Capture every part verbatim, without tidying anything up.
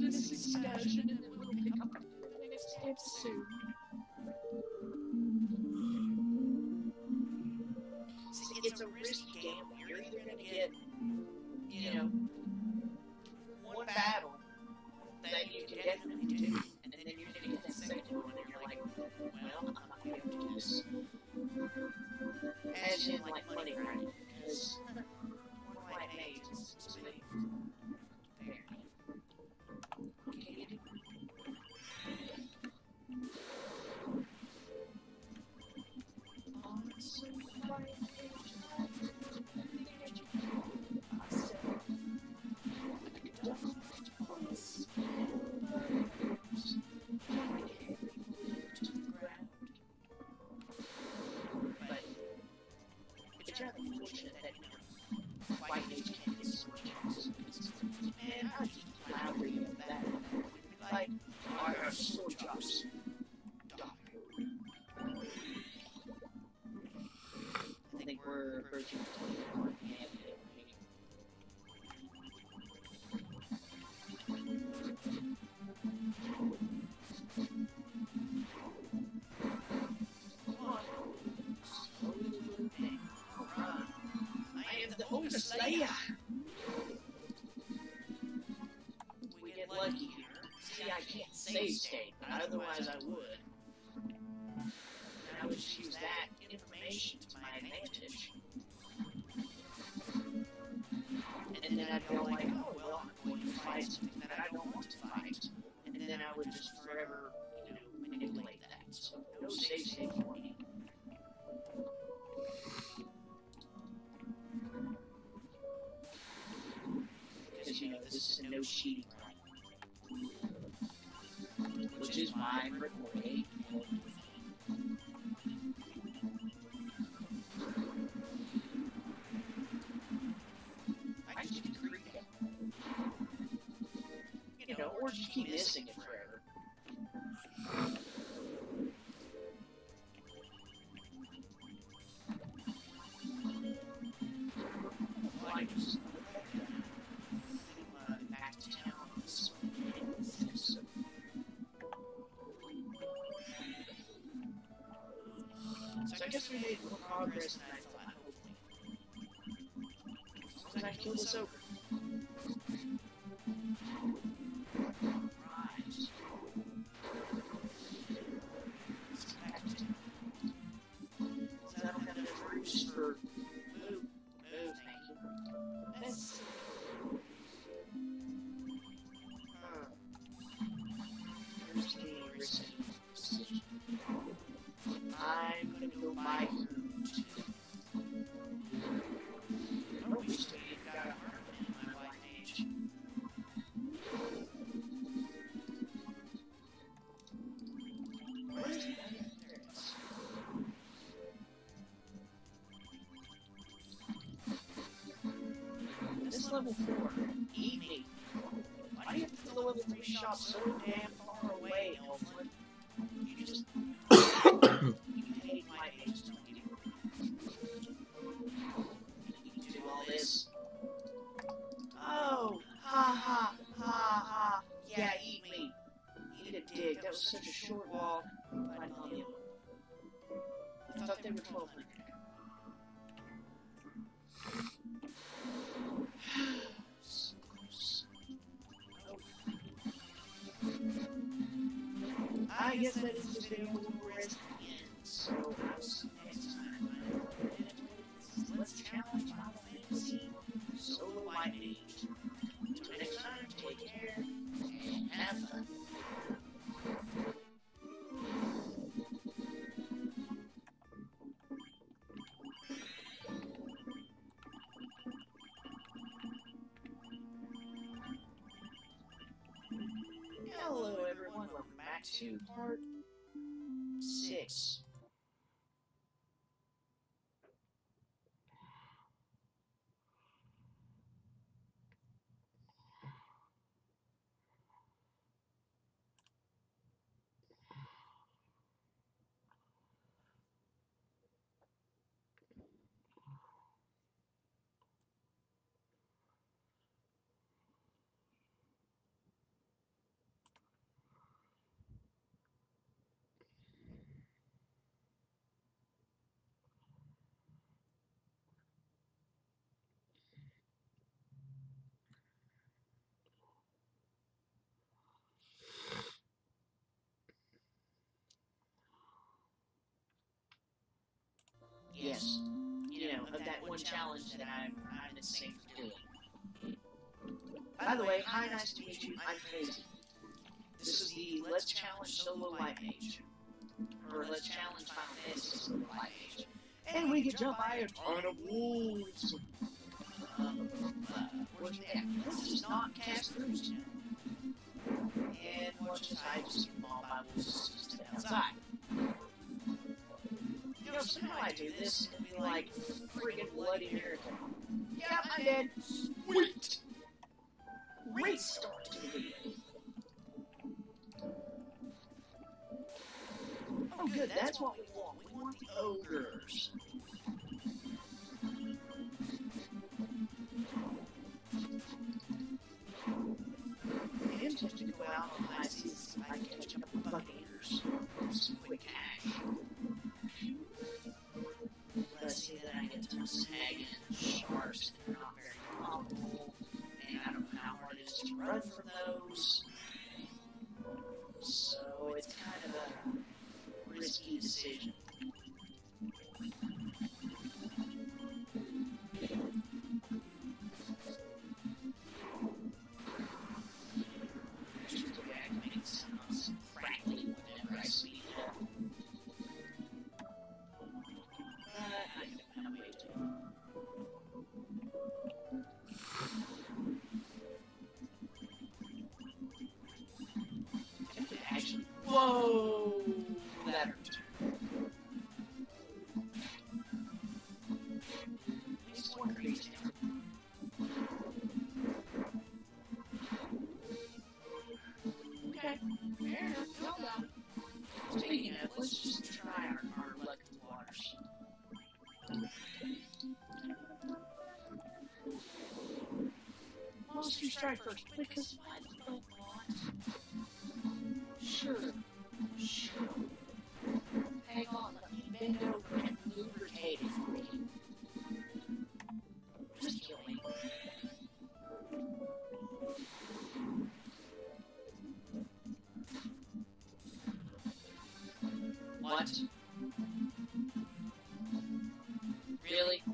this excursion and then we'll pick up the next episode. See, it's a risky gamble. You're either going to get, you know, one battle that you can definitely do, and then you're going to get that second one, and you're like, well, I'm not going to be able to do this. As in, like, money grinding, because one of my mates is made there. Okay. It's rather fortunate that, you know, white mage can't get sword checks. Man, I just loudly of that. Like, I have sword chops. I think we're approaching twenty-one. Slayer. We get lucky here. See, I can't save state, but otherwise I would. And I would just use that information to my advantage. And then I'd go like, oh, well, I'm going to fight something that I don't want to fight. And then I would just forever, you know, manipulate that. So, no save state for me. You know, this is a no cheating right, which is why I'm recording. I just get creeped out. You know, or just keep missing it forever. Well, I just So I guess we made more progress than I thought, hopefully. Because I can kill this ogre. Right. Let's get back to town. Because I don't have enough roots for... Move. Move, thank you. That's... Huh. Here's the risky decision. I'm gonna go my route. Oh, we still got a hermit in my white mage. Where's the other? There it is. This level four. Eat me. Why do you put the level three shop so damn far away, Elflin? You just... This. Oh, ha ha, ha ha, yeah, eat me. Eat a dig, that was such a short walk. I love you. I thought they were twelve hundred. So close. Oh. I guess that is just video where it's the end, so I'll see you next time. Let's challenge Final Fantasy Solo White Mage. Until next time, take care and have fun. Hello everyone, welcome back to part six. one challenge that I'm, I'm insane for doing. By the way, hi, nice to meet you. I'm Crazy. This is the Let's Challenge Solo Light Mage. Or Let's Challenge Final Fantasy Solo Light Mage. And we get jumped by a ton of wolves. Um, uh, yeah, this is not cast cruise, you know. And much as I just get mauled by wolves just outside. You know, somehow I do this and be like, friggin' bloody miracle. Yeah, I'm dead. Sweet! Great start to the video. Oh good, that's what we want. We want the ogres. I am tempted to go out on high seas and see if I can catch up with buccaneers. Some quick cash. But I see that I get tons of hag and sharks and they're not very profitable. And I don't know how hard it is to run from those. So it's kind of a risky decision. Just go back and make it sound crackly whenever I speed it up. Uh, I don't have a way to. Actually, whoa! That hurt. At least one creeps down. Okay, fair enough. Well done. Speaking of, let's just try our, our luck in the waters. Monster strike first, because why the fuck not? Sure. Sure. Hang on, let me bend over and lubricate it for you. Just kill me. What? Really?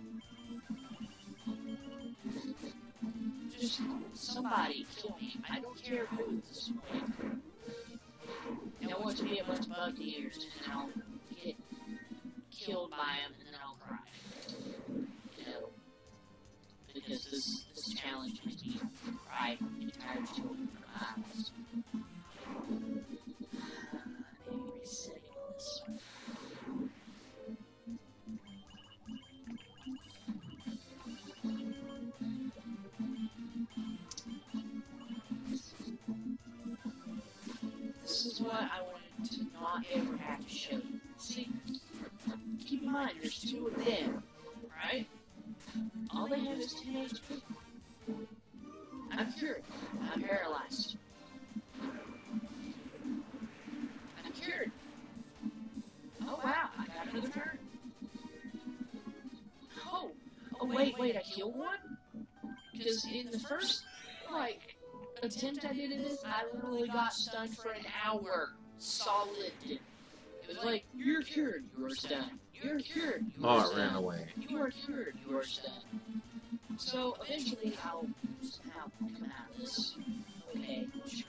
Just somebody kill me. I don't care who at this point. I want to be a bunch of buccaneers, and I'll get killed by them, and then I'll cry. You know, because this this challenge makes me cry entire children from my eyes. Maybe resetting on this one. This is what I wanted to not ever have to show you. See, keep in mind, there's two of them, right? All they have is ten H P. I'm cured. I'm paralyzed. I'm cured. Oh wow, I got another turn. Oh, oh wait, wait, I killed one? Because in the first, like, attempt I did in this, I literally got stunned for an hour. Solid. It was like, you're cured, you are stunned. You're cured, you are Oh, stunned. it ran away. You are cured, you are stunned. So, eventually, I'll somehow come out of this. Okay, sure.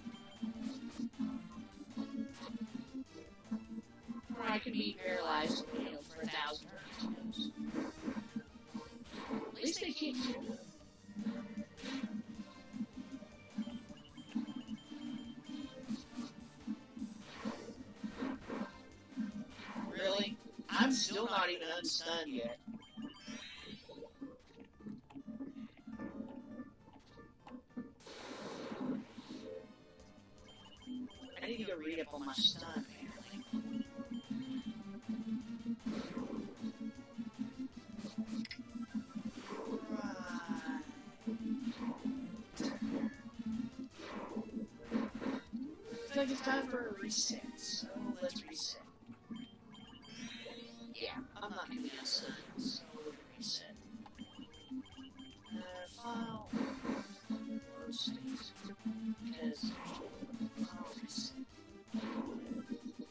Or I could be paralyzed, you know, for a thousand turns. At least they can't kill me. Really? I'm still not even unstunned yet. I need to go read up on my stun, apparently. Right. Looks like it's time for a reset, so let's reset. Yeah, I'm not gonna be unstunned, so we're gonna reset. Uh, file. Load states. Because file reset.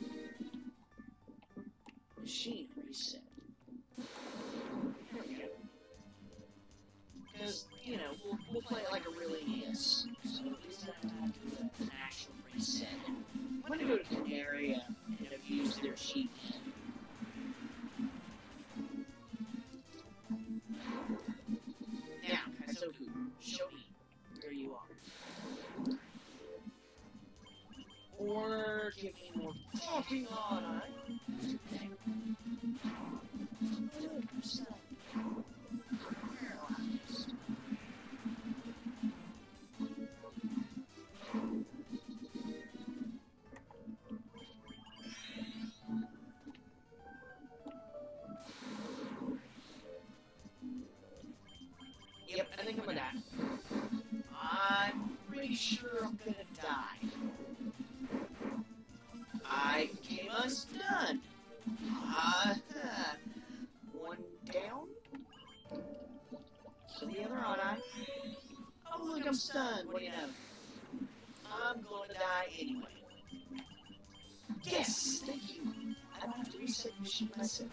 Machine reset. There we go. Because, you know, we'll, we'll play it like a real N E S. So at least I don't have to do an actual reset. I'm going to go to the area and abuse their cheat. Now, Kaizoku, show me where you are. Or give me more talking on, huh? Look, I'm stuck. Paralyzed. Yep, I think I'm gonna die. I'm pretty sure I'm gonna die. I became undone. Ah, uh, one down. So the other on I. Oh look, I'm stunned. What do you know? I'm gonna die anyway. Yes, thank you. I don't have to reset the machine myself.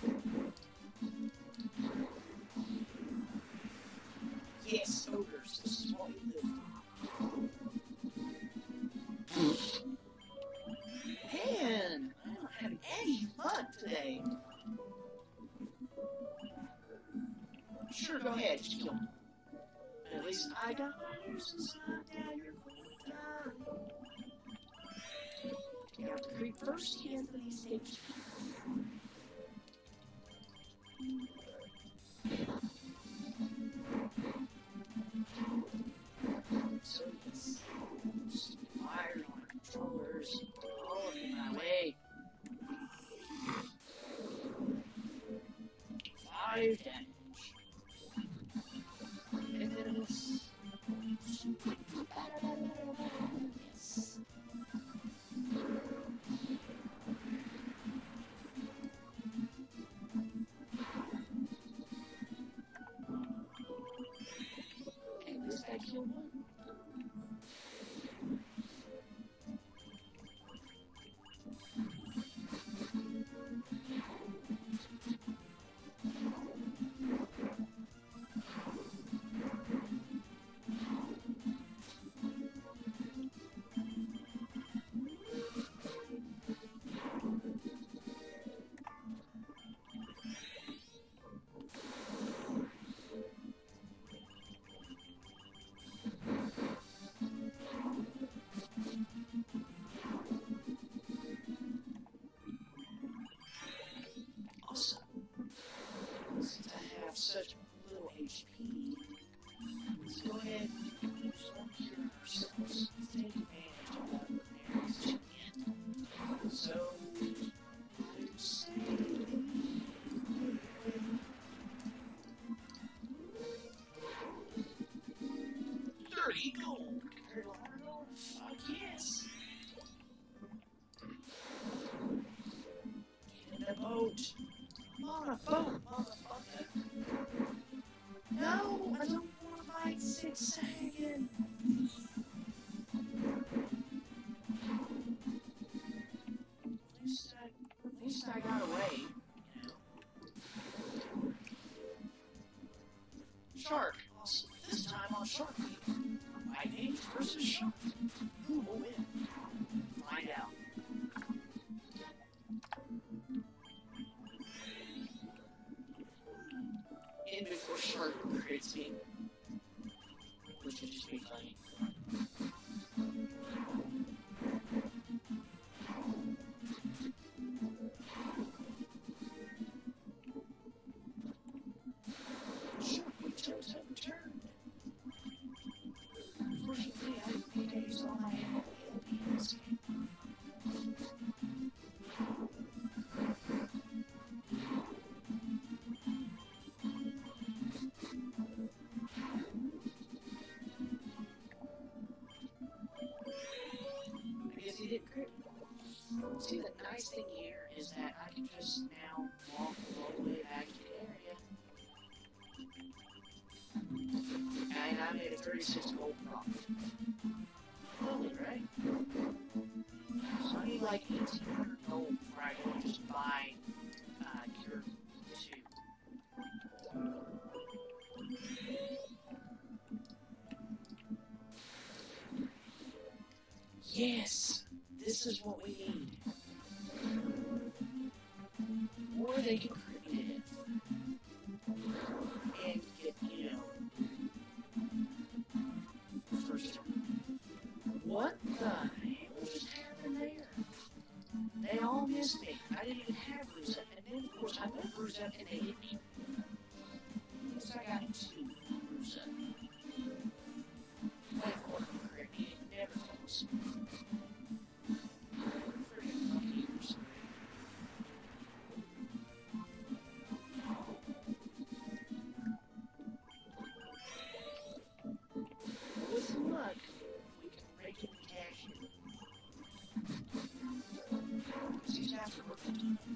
Yes, ogres. This is what we live for. Man, I'm not having any luck today. Sure, go ahead, just kill me. At least I got my uses knocked out. You're going to die. You have to creep first to get to these stages. So yes, just wired on our controllers, all in my way. Five damage. And then it's yes. At least I killed one. Such little H P. Let's go ahead and start curing ourselves. Let's take advantage of that canaries again. So, I would say thirty gold compared to one hundred gold. Fuck yes. Get in the boat. I'm on a boat, motherfucker. No, I don't want to fight Six Sagan. At least I, at least I got away, you know. Shark. Awesome. This time on Shark Week. White Mage versus Shark. Who will win? Find out. In before Shark crits me, which would just be funny. Shark, we chose have returned. Unfortunately, I think I used all my ammo in this game. See, the nice thing here is that I can just now walk all the way back to the area. And I made a thirty-six gold profit. Lovely, right? So I need like eighteen hundred gold before I go and just buy uh, Cure two. Yes! This is what we need. Or they can create it. And get, you know... First... What the hell just happened there? They all missed me. I didn't even have Bruiser. And then, of course, I put Bruiser and they hit me. Guess I got two Bruiser. Well, of course, I'm correct. It never fails. Freaking Buccaneers. With luck, we can break in the cash in. Because these guys are working on me.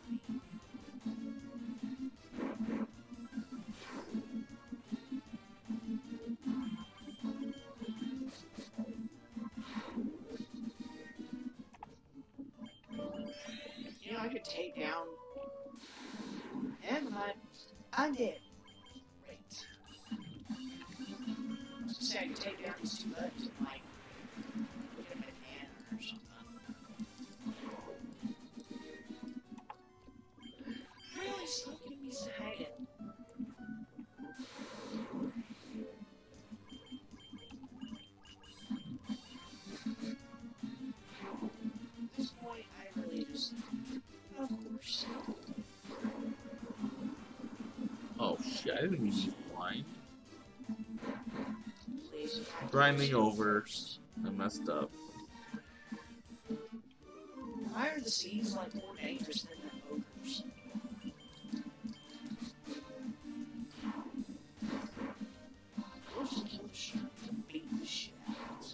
You know, I could take down... Never mind. I'm dead. Great. I was gonna say I could take down these two buttons and, like, get a banana or something. Really? Stop giving me sagging. At this point, I really just... Of course. Oh shit, I didn't mean he's blind. Please. Grinding over. I messed up. Why are the seas, like, more dangerous than the ogres? We'll just kill the shark and beat the shit out of it.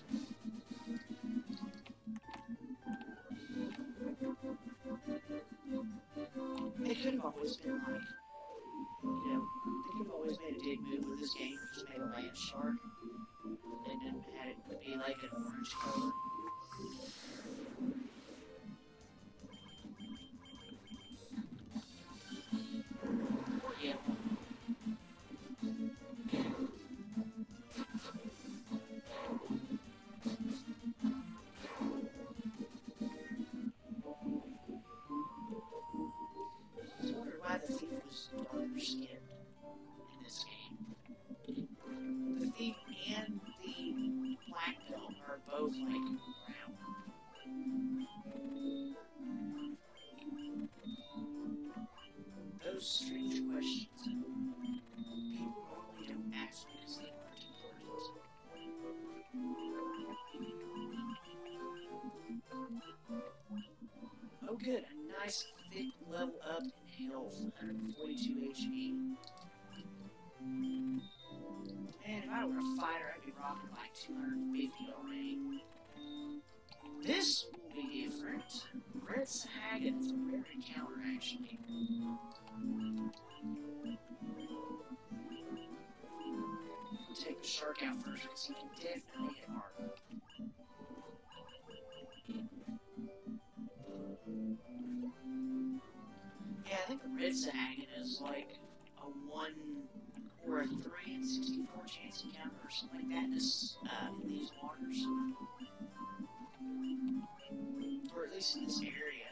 They could have always been like, you know, they could have always made a dig move with this game, just made a land shark, and then had it be like an orange color. Or yellow. I was wondering why the thief was darker skinned in this game. The thief and the black belt are both like brown. Those strange questions people normally don't ask because they aren't important. Oh good, a nice thick level up in health, one hundred forty-two H P. Man, if I were a fighter, I'd be rocking like two hundred fifty already. This will be different. Red Sahagin is a rare encounter, actually. We'll take the shark out first because he can definitely hit hard. Yeah, I think the Red Sahagin is like a one or a three in sixty-four chance encounter or something like that in, this, uh, in these waters. Or at least in this area.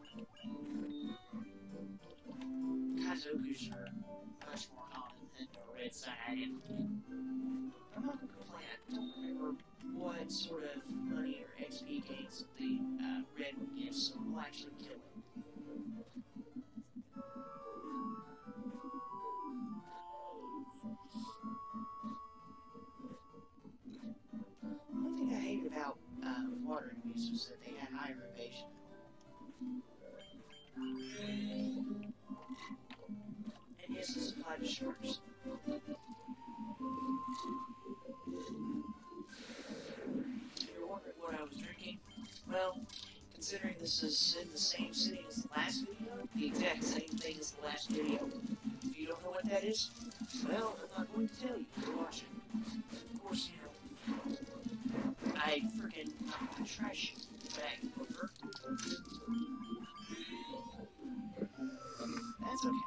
Kazokus are much more common than the Red Sahagin. I'm not gonna complain. I don't remember what sort of money or X P gains the uh, red would give, so we'll actually kill it. One thing I hated about uh, water enemies was that they had higher evasion. And yes, this applied to sharks. If you're wondering what I was drinking, well, considering this is in the same city as the last video, the exact same thing as the last video. If you don't know what that is, well, I'm not going to tell you. Watch it. Of course, you know, I freaking trash bag over. That's okay.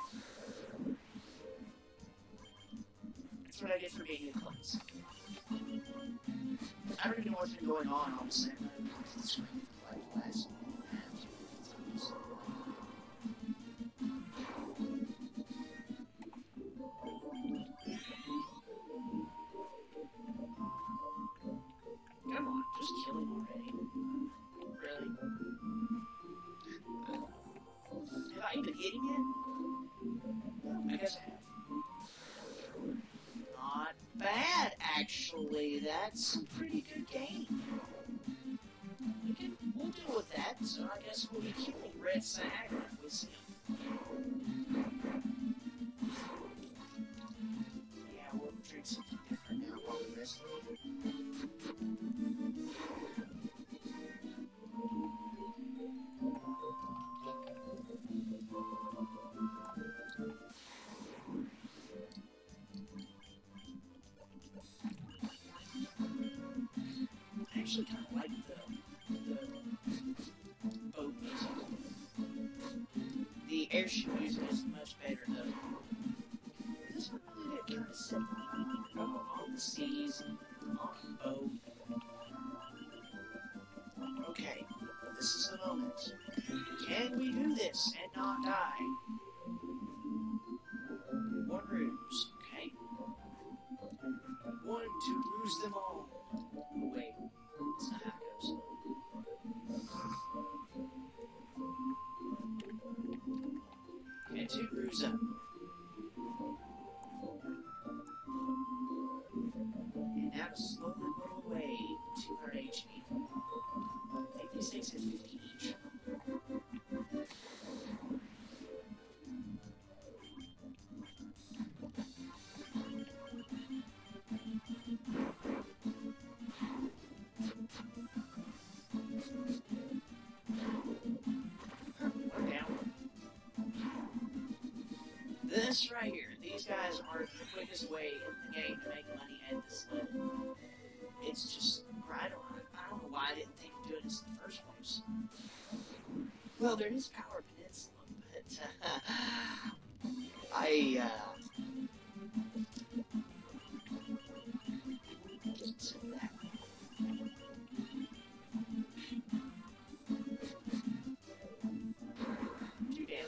That's what I get for being a klutz. I don't even know what's been going on, honestly. I'm not screen for like the last half minutes. Come on, just kill him already. Really? Have I even hit him yet? I guess I have. Not bad, actually. That's some pretty good game. We can, we'll deal with that, so I guess we'll be killing Red Sag if we see him. Yeah, we'll drink something different now while we rest a little bit. I actually kind of like the, the boat music. The airship music is much better though. This one really did kind of set the mood on the seas, on the boat. Okay, this is the moment. Can we do this and not die? One ruse, okay? One to lose them all. Oh, wait, that's not how it goes. Okay, two ruse up. And now to slowly whittle away two hundred H P. I think these things have fifty each. This right here, these guys are the quickest way in the game to make money at this level. It's just, I don't, I don't know why I didn't think of doing this in the first place. Well, there is Power Peninsula, but uh, I, uh, just sit that way. Two down.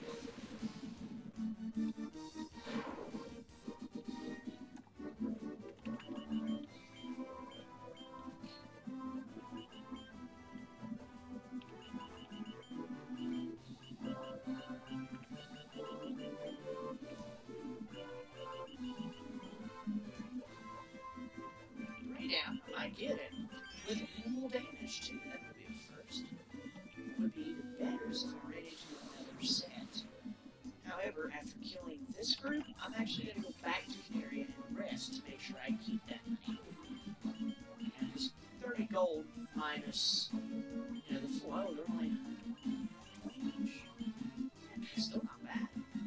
Down, I get it. With minimal damage too, that would be a first. It would be even better if I'm ready to do another set. However, after killing this group, I'm actually going to go back to Canaria and rest to make sure I keep that money. And just thirty gold minus, you know, the full, oh, they're only twenty each. It's still not bad.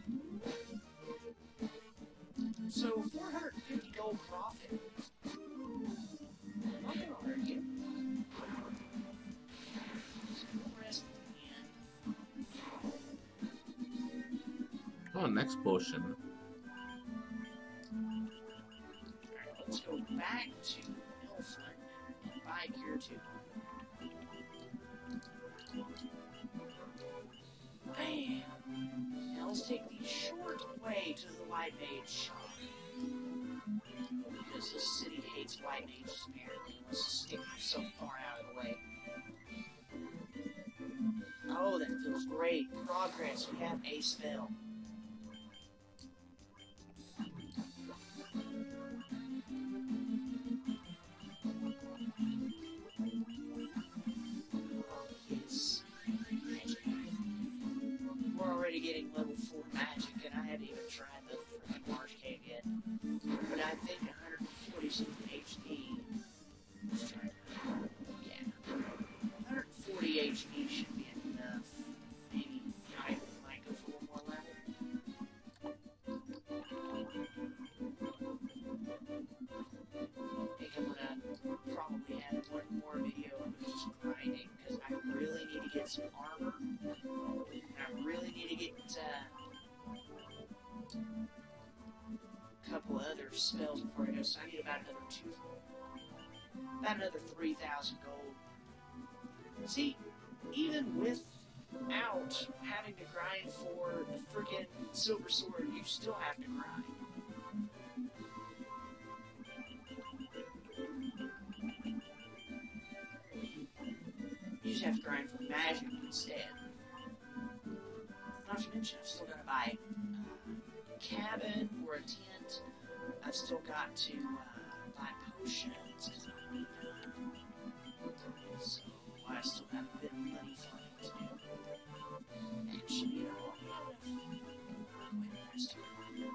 So, four hundred fifty gold profit. Oh, next potion. Alright, let's go back to Hillfront and buy Cure two. Bam! Now let's take the short way to the White Mage shop. Because this city hates White Mages apparently and wants to stick so far out of the way. Oh, that feels great. Progress. We have a spell. Getting level four magic, and I haven't even tried the freaking Marsh Cave yet. But I think one hundred forty something H P. Let's try it. Yeah. one hundred forty H P should be enough. Maybe I might go for one more level. I think I'm gonna probably add one more video of just grinding, because I really need to get some armor. I really need to get uh, a couple of other spells before I go, so I need about another two, about another three thousand gold. See, even without having to grind for the friggin' silver sword, you still have to grind. You just have to grind for magic instead. Not to mention, I've still got to buy a cabin or a tent. I've still got to uh, buy potions because I need them. So I still have a bit of money for me to do. Actually, you know what? We have enough. Go ahead and rest here.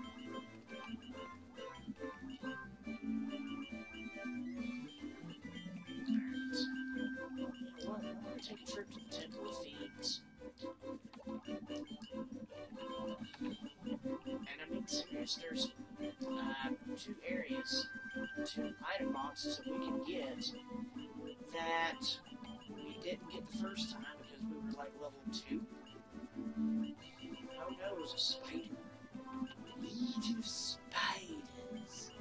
Alright. You know what? I'm going to take a trip to the Temple of Fiends. And I'm being serious, there's uh, two areas, two item boxes that we can get that we didn't get the first time because we were like level two. Oh no, it was a spider. Legion of spiders.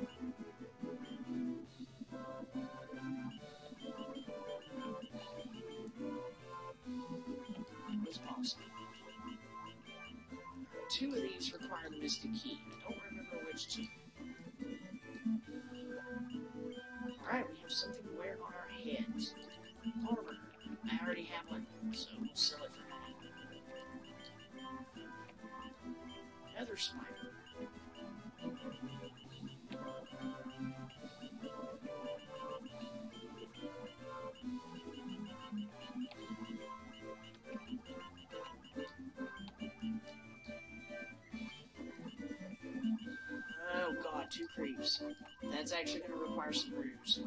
What's possible? Two of these require the Mystic Key. I don't remember which two. Alright, we have something to wear on our heads. Armor. I already have one, so we'll sell it for money. Another spider. Oh god, two creeps. That's actually going to require some brews.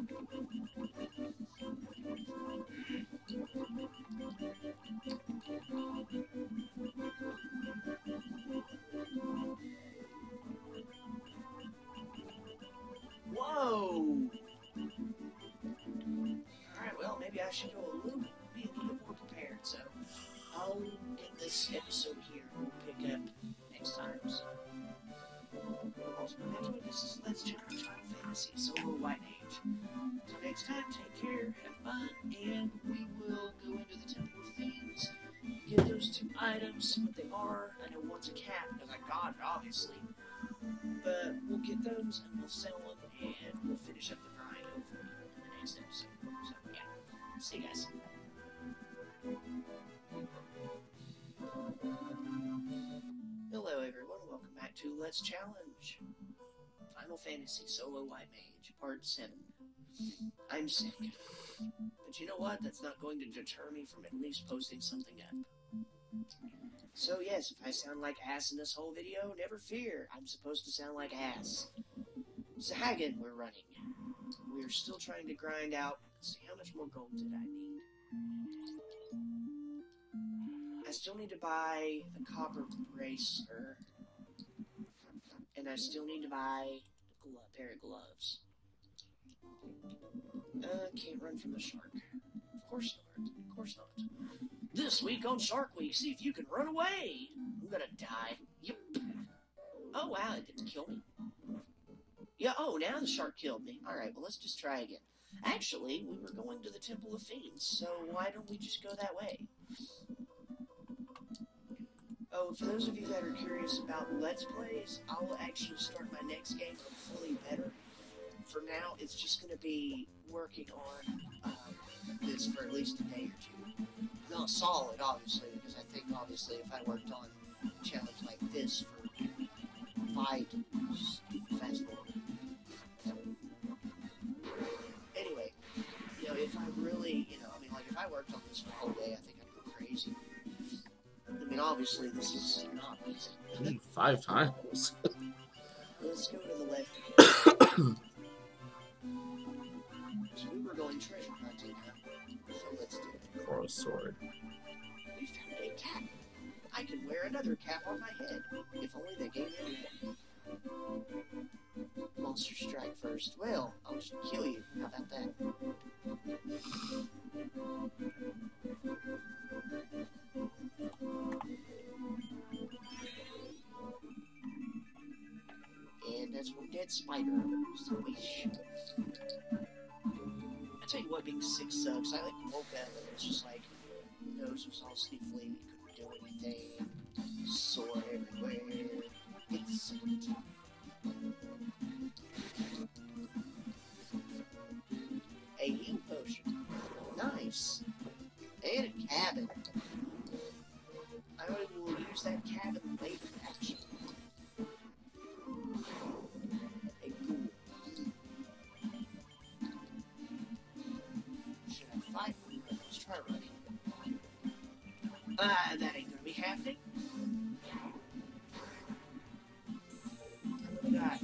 Whoa! Alright, well, maybe I should go a little bit, be a little bit more prepared, so I'll end this episode here. We'll pick up next time, so. Ultimately, this is Let's Challenge Final Fantasy Solo White Age. So next time, take care, have fun, and we will go into the Temple of Fiends, get those two items, see what they are. I know one's a cap, because I got it, obviously. But we'll get those, and we'll sell them, and we'll finish up the grind, hopefully, in the next episode. So, yeah. See you guys. Hello everyone, welcome back to Let's Challenge Final Fantasy Solo White Mage, Part seven. I'm sick. But you know what? That's not going to deter me from at least posting something up. So yes, if I sound like ass in this whole video, never fear. I'm supposed to sound like ass. Zagan, we're running. We're still trying to grind out. Let's see, how much more gold did I need? I still need to buy the copper bracer. And I still need to buy a glo- pair of gloves. Uh, can't run from the shark. Of course not. Of course not. This week on Shark Week, see if you can run away. I'm gonna die. Yep. Oh wow, it didn't kill me. Yeah, oh, now the shark killed me. Alright, well let's just try again. Actually, we were going to the Temple of Fiends, so why don't we just go that way? Oh, for those of you that are curious about Let's Plays, I will actually start my next game fully better. For now, it's just going to be working on um, this for at least a day or two. Not solid, obviously, because I think, obviously, if I worked on a challenge like this for five, fast forward. Anyway, you know, if I really, you know, I mean, like, if I worked on this for a whole day, I think I'd go crazy. I mean, obviously, this is not easy. Five times. Let's go to the left. So we were going treasure hunting now. So let's do it. For a sword. We found a cap. I can wear another cap on my head. If only they gave me a head. Monster strike first. Well, I'll just kill you. How about that? And that's one dead spider. Squish. I tell you what, only being six subs. I like woke up and it's just like nose was all sniffly, couldn't do anything, sore everywhere. It sucked. A heal potion. Nice. And a cabin. I will use that cabin later, actually. A ghoul. Should I fight? Let's try running. Ah, uh, that ain't gonna be happening. What do we got?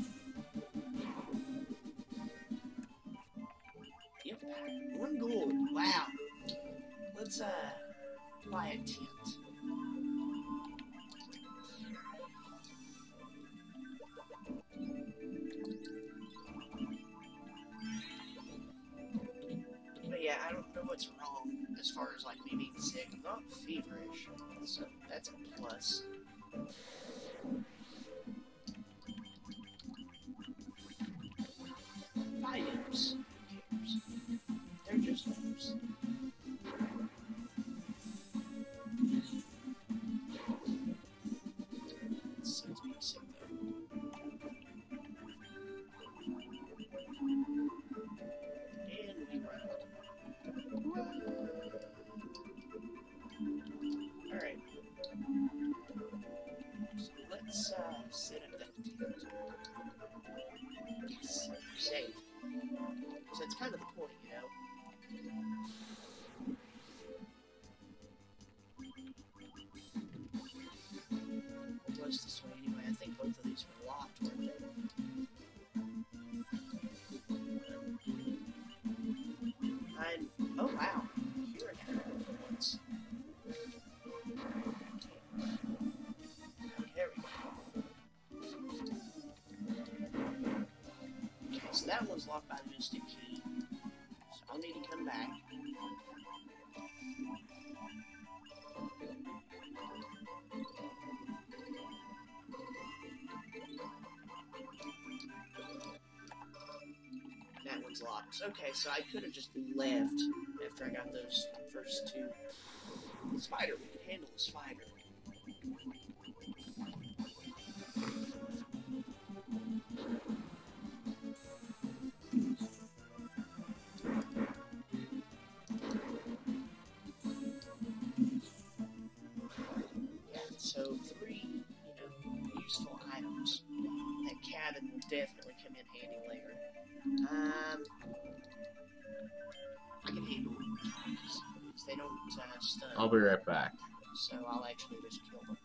Yep, one gold. Wow. Let's, uh, buy a tent. But yeah, I don't know what's wrong as far as, like, me being sick. I'm not feverish, so that's a plus. Buy imps. Who cares? They're just imps. Sucks being sick, though. And we run. Alright. So let's uh, set up that tent. Yes, we're safe. So that's kind of the point, you know? What was this way anyway? I think both of these were locked, weren't they? I'm... Oh, wow. Here I go for once. There we go. Okay, so that one's locked by the mystic key. So I'll need to come back. That one's locked. Okay, so I could have just left after I got those first two. The spider, we could handle the spider. Yeah, so three, you know, useful items. That cabin will definitely come in handy later. Um, I can handle it, because they don't uh, stun. I'll be right back. So I'll actually just kill them.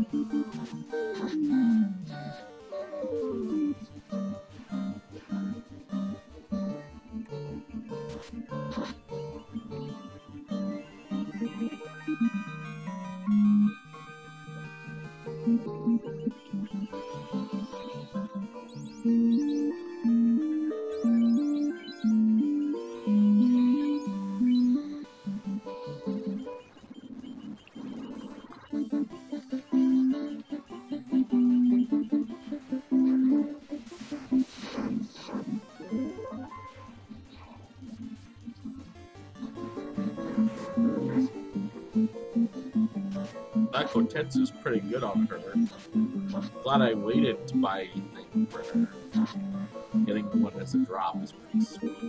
That Kotetsu's pretty good on her. Glad I waited to buy anything for her. Getting one as a drop is pretty sweet.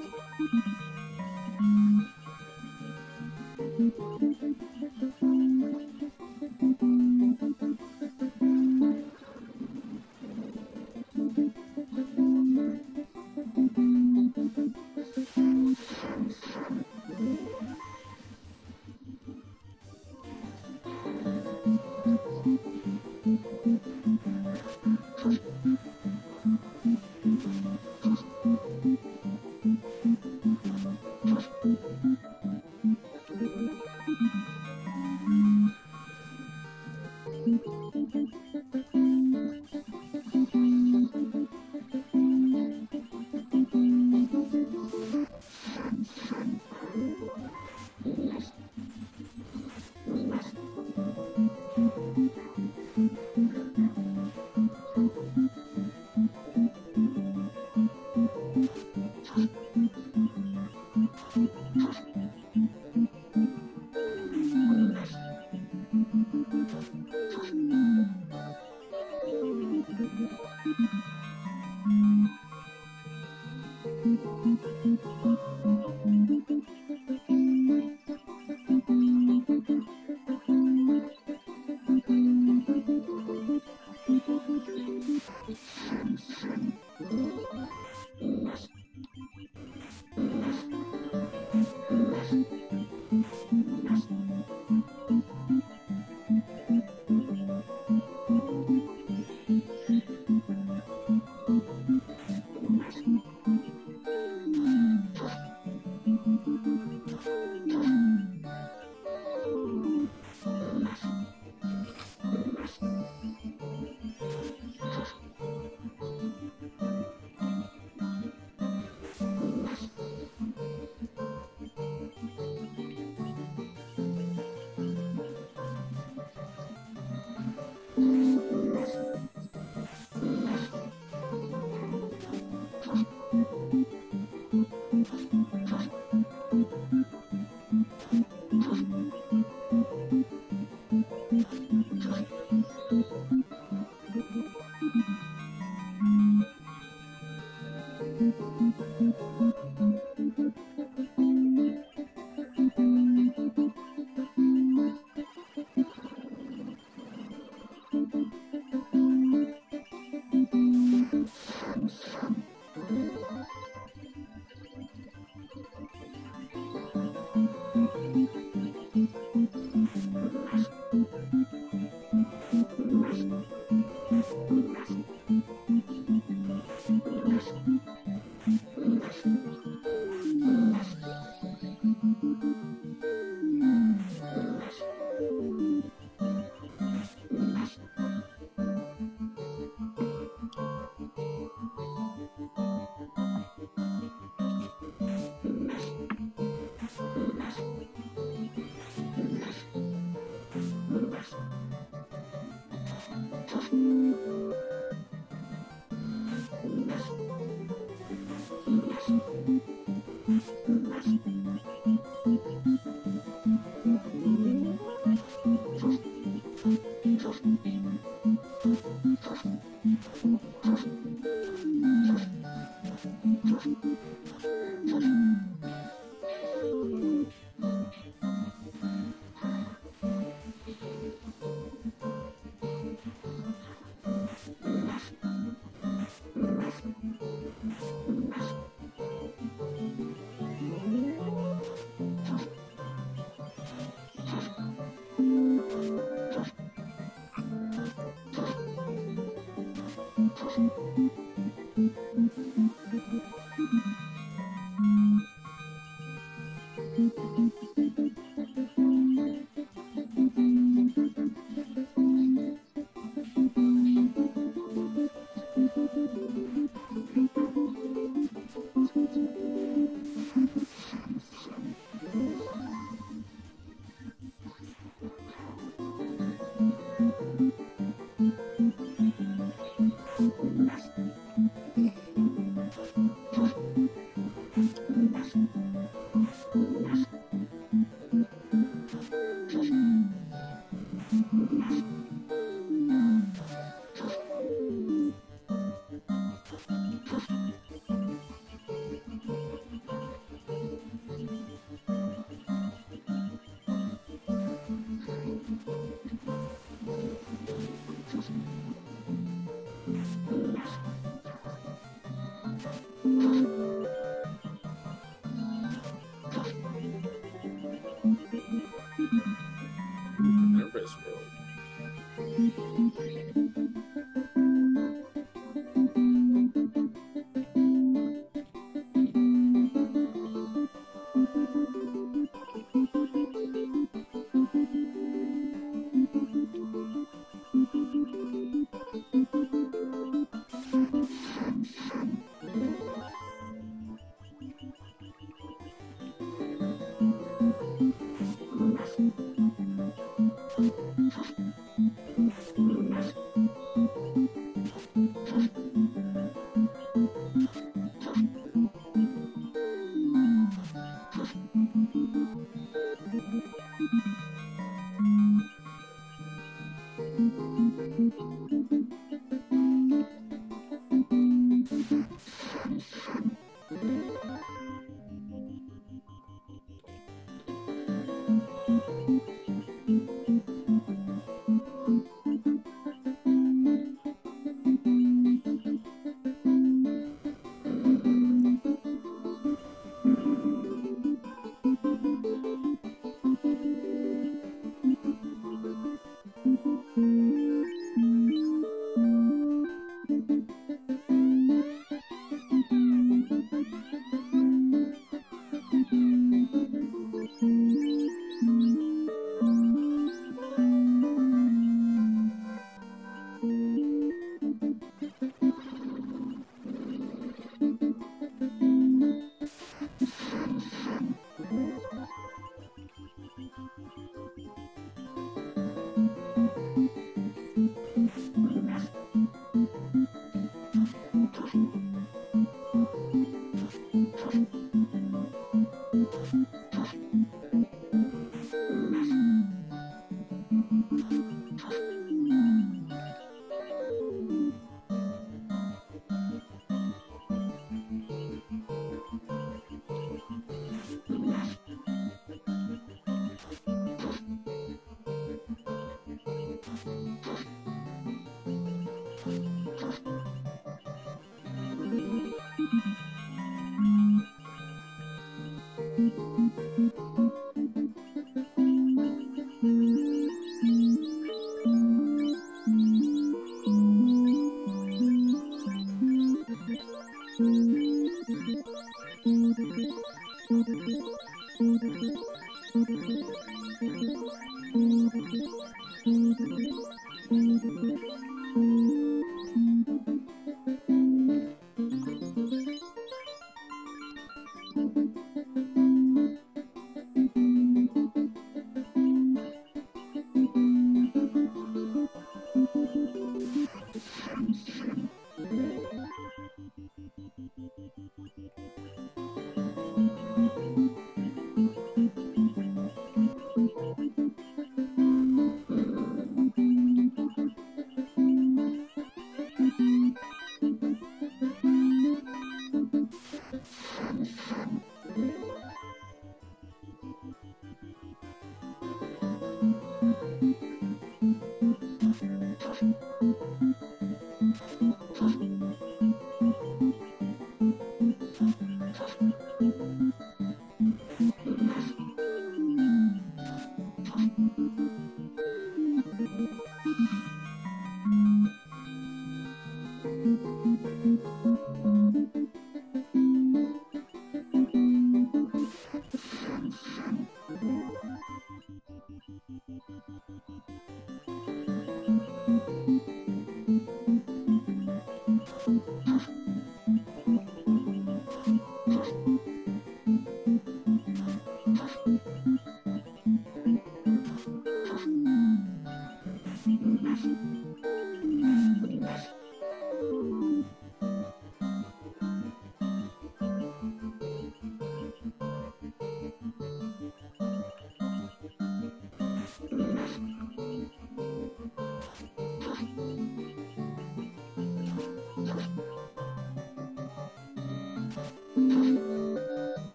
Nervous road.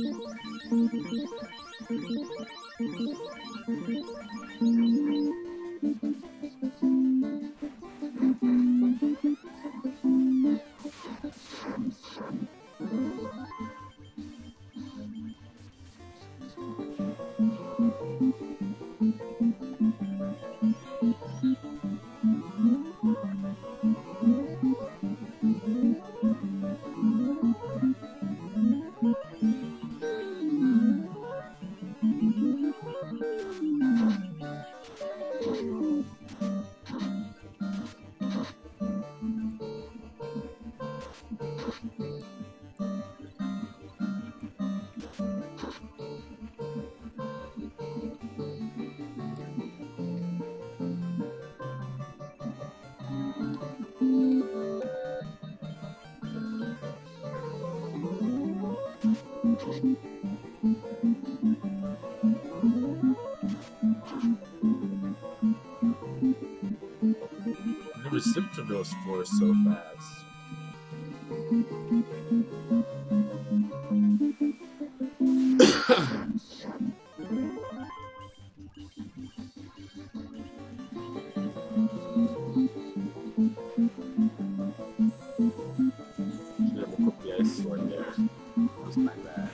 Never zipped through those floors so fast. Should have equipped the ice sword there. That was my bad.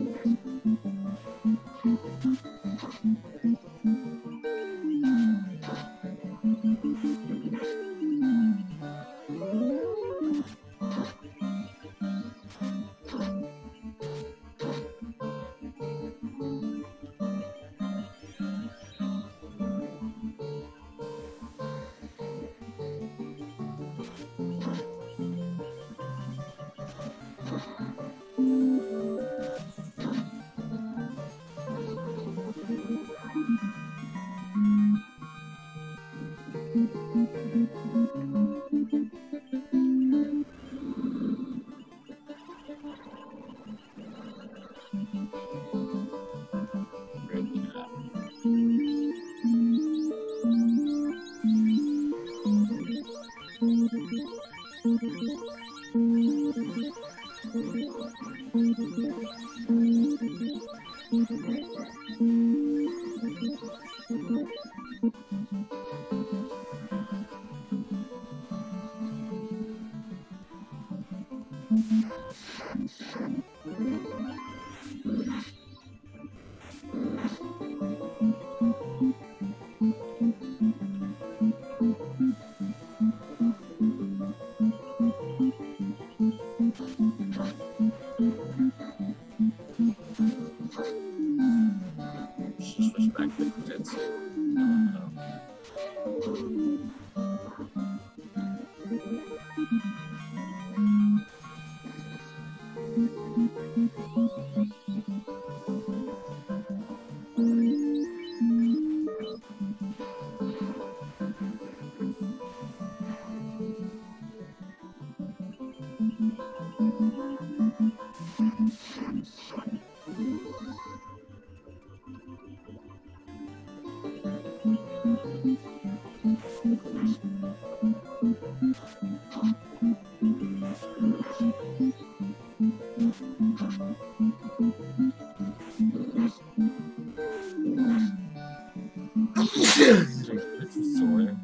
Switch back to Tetsu. No. This is sore.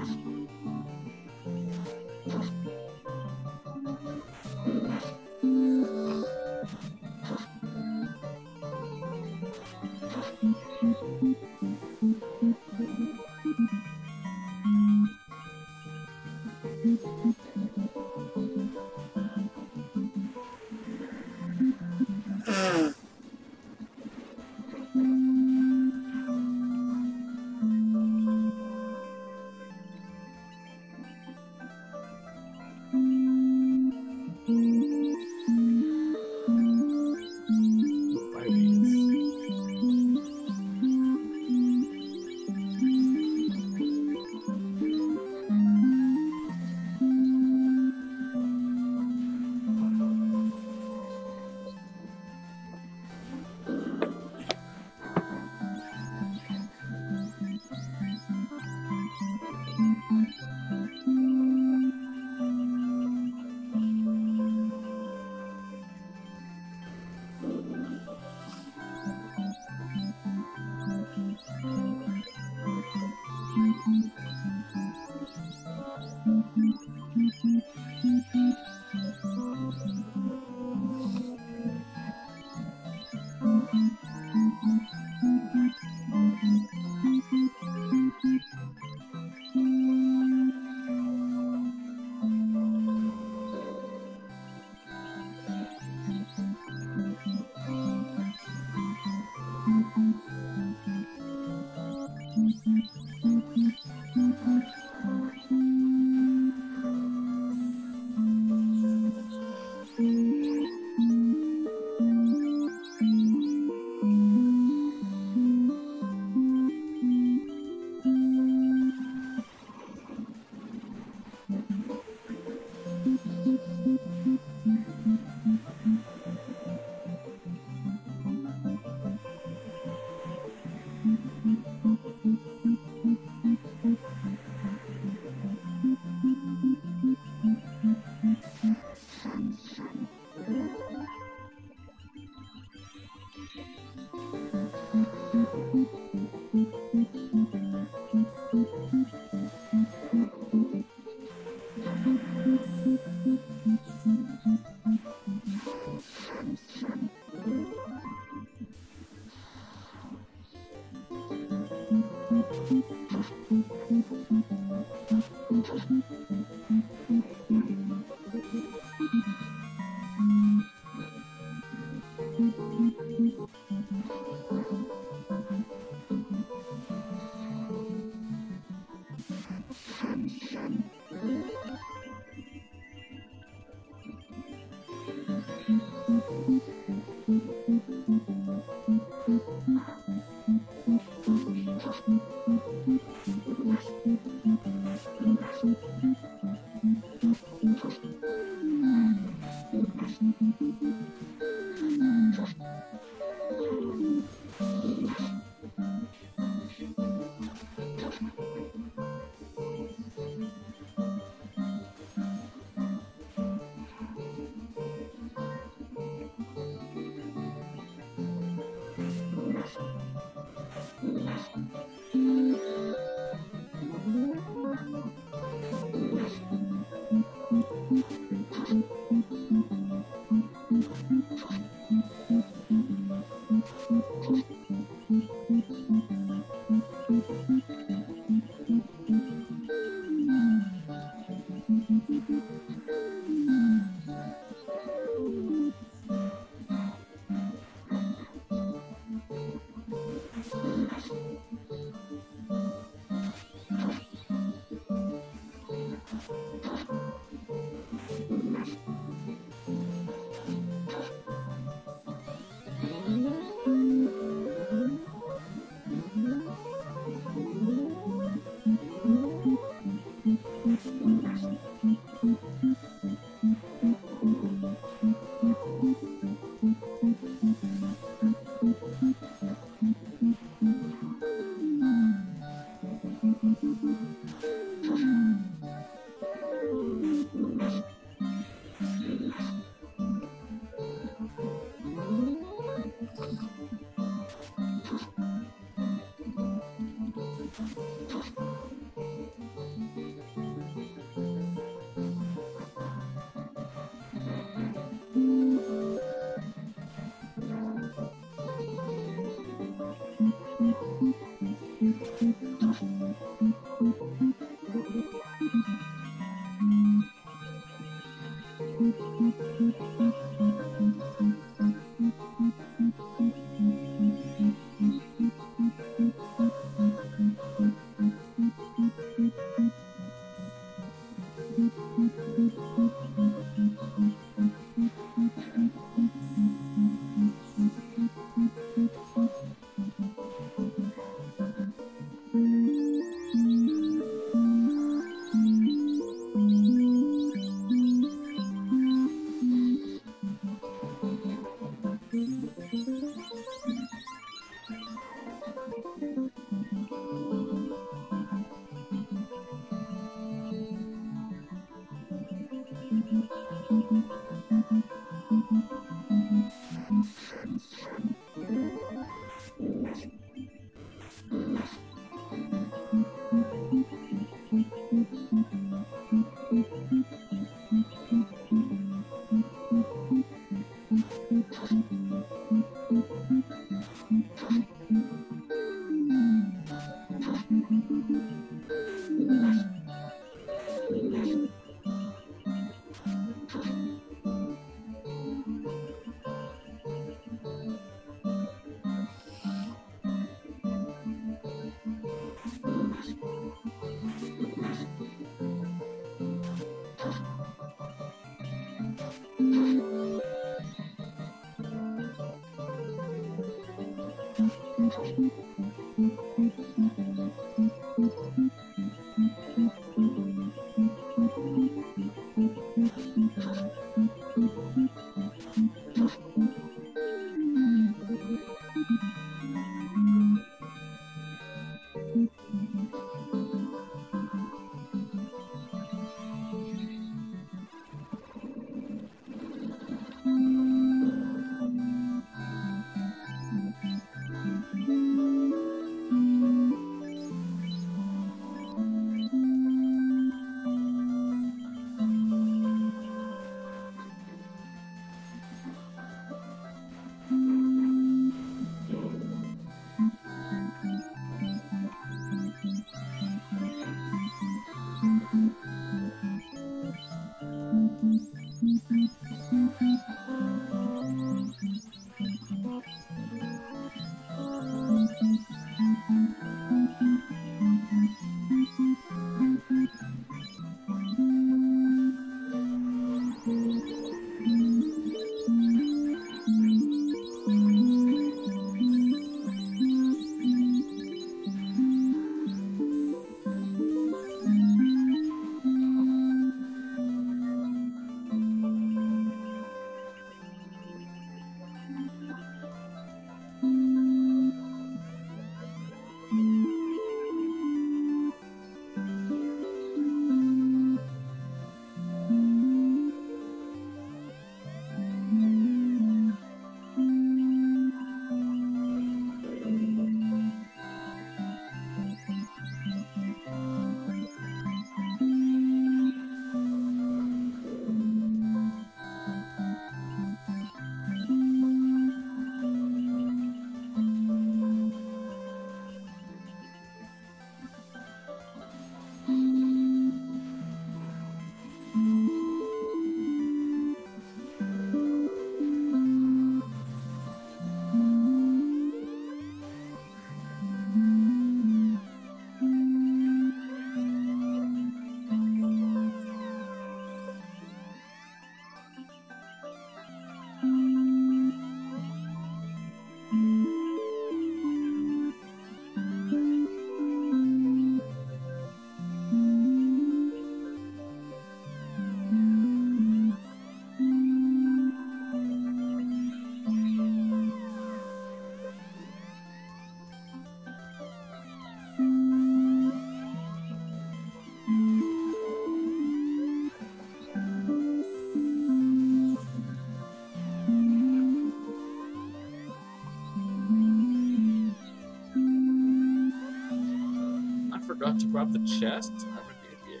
Forgot to grab the chest? I'm an idiot.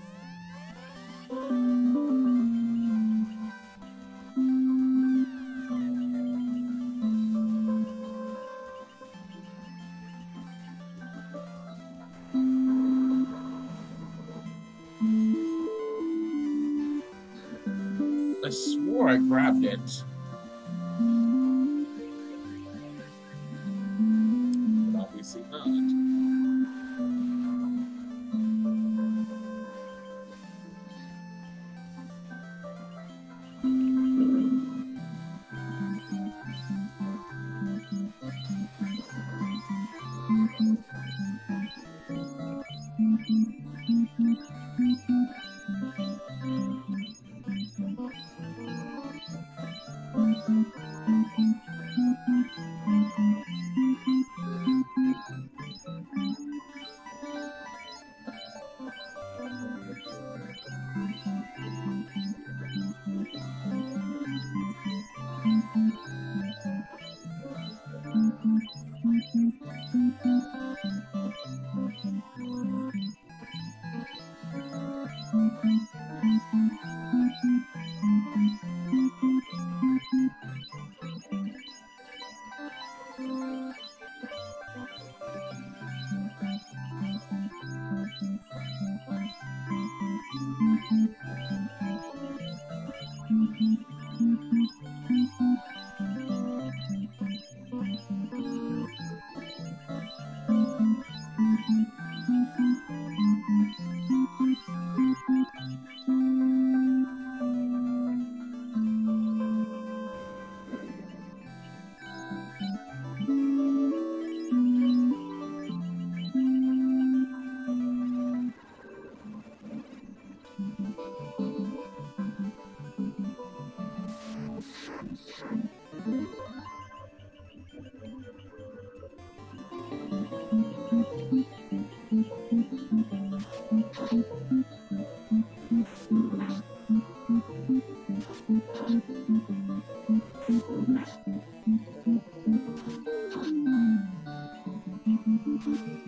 I swore I grabbed it. But obviously not.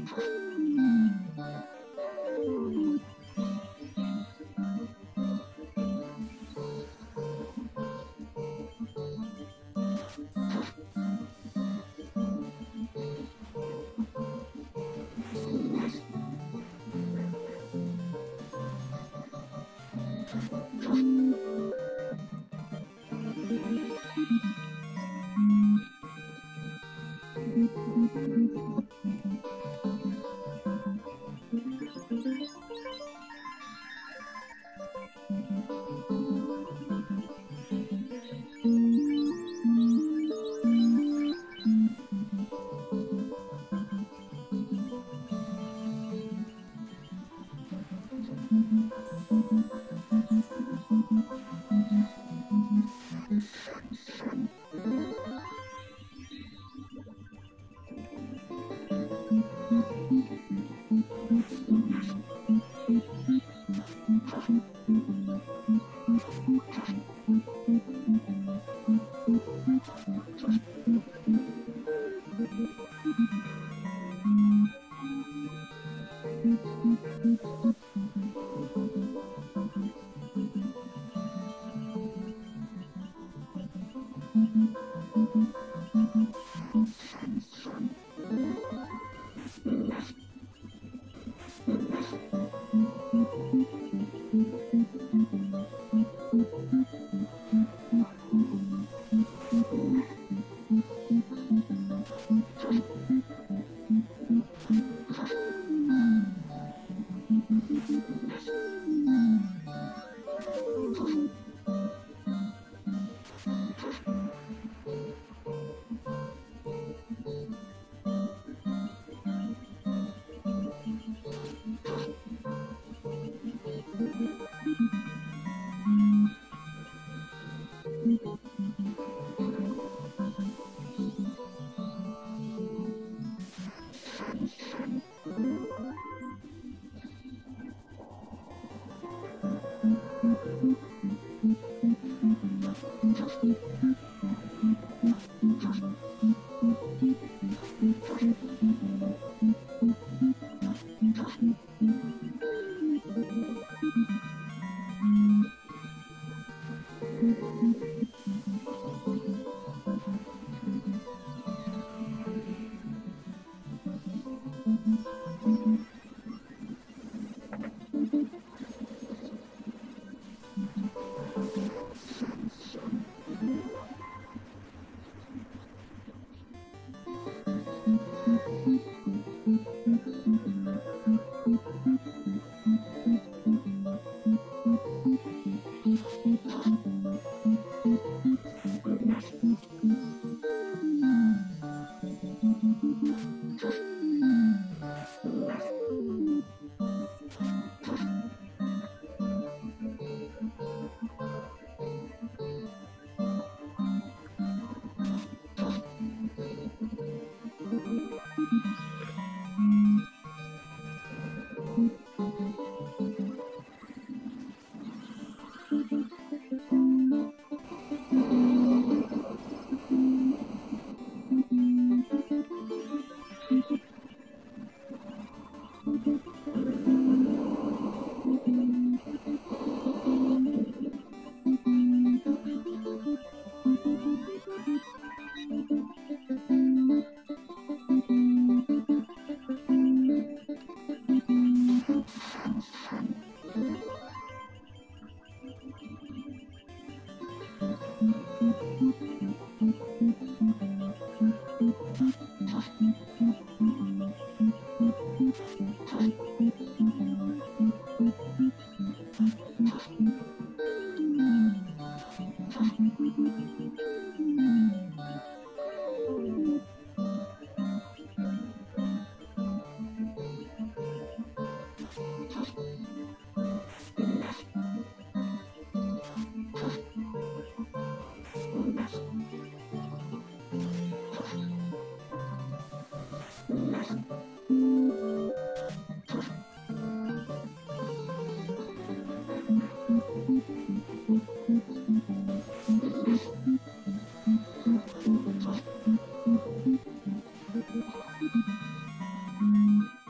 Mm-hmm.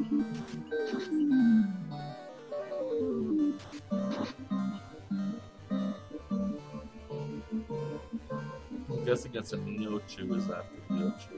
I'm guessing it's a Neochu is after Neochu.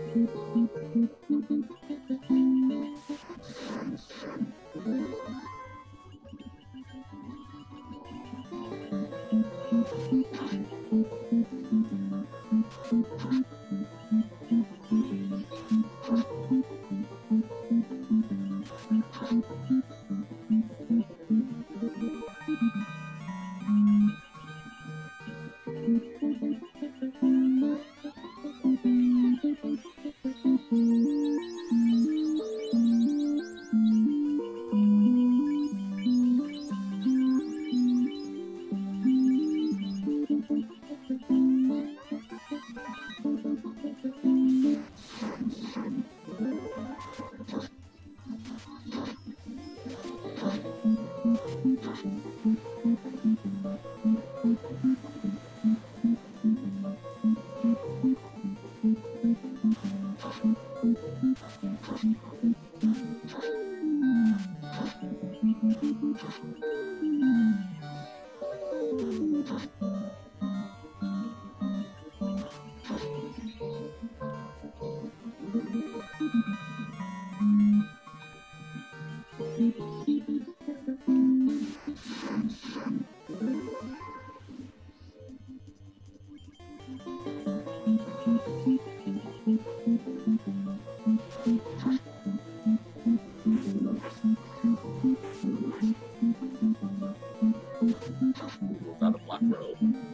Without a black robe.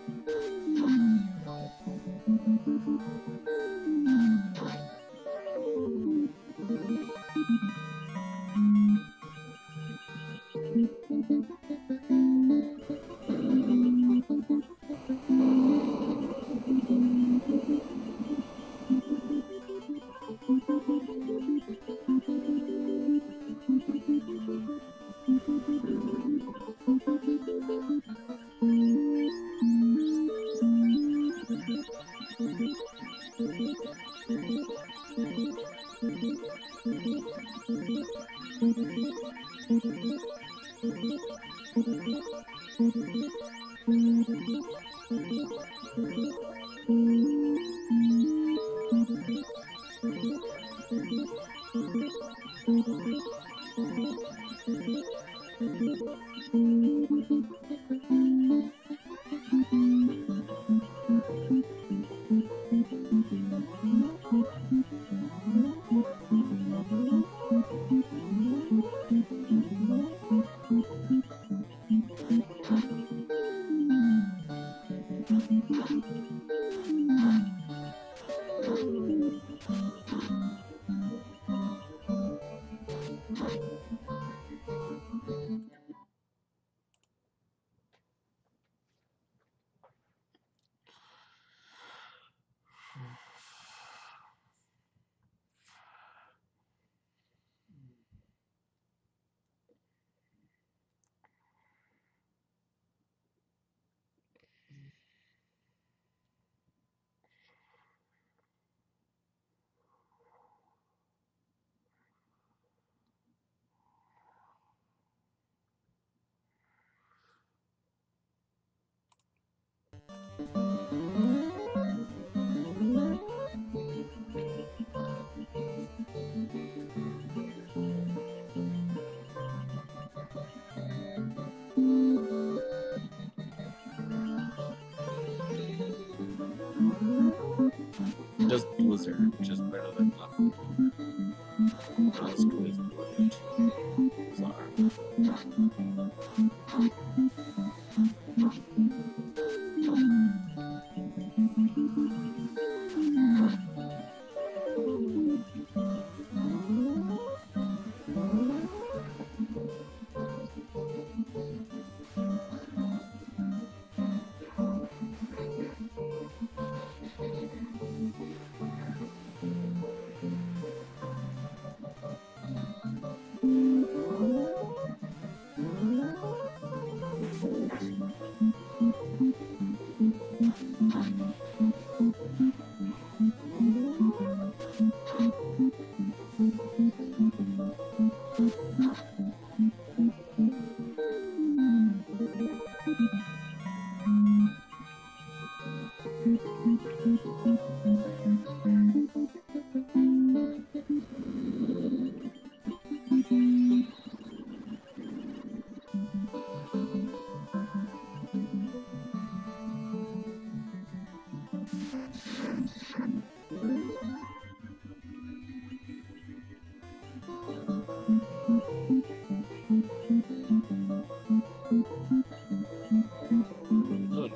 Just Blizzard, just better than Lefein. Not as good as Blizzard. Sorry. Mm-hmm.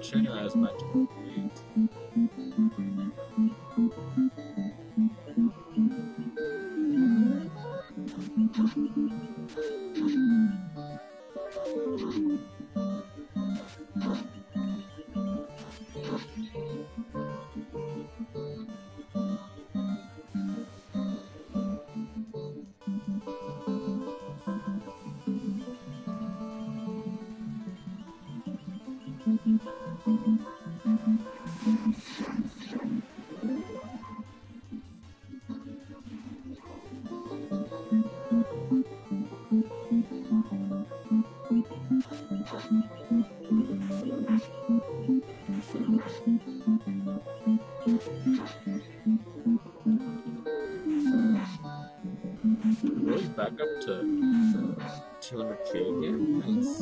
Share as magical weight. Really back up to Taylor McKay again. Nice.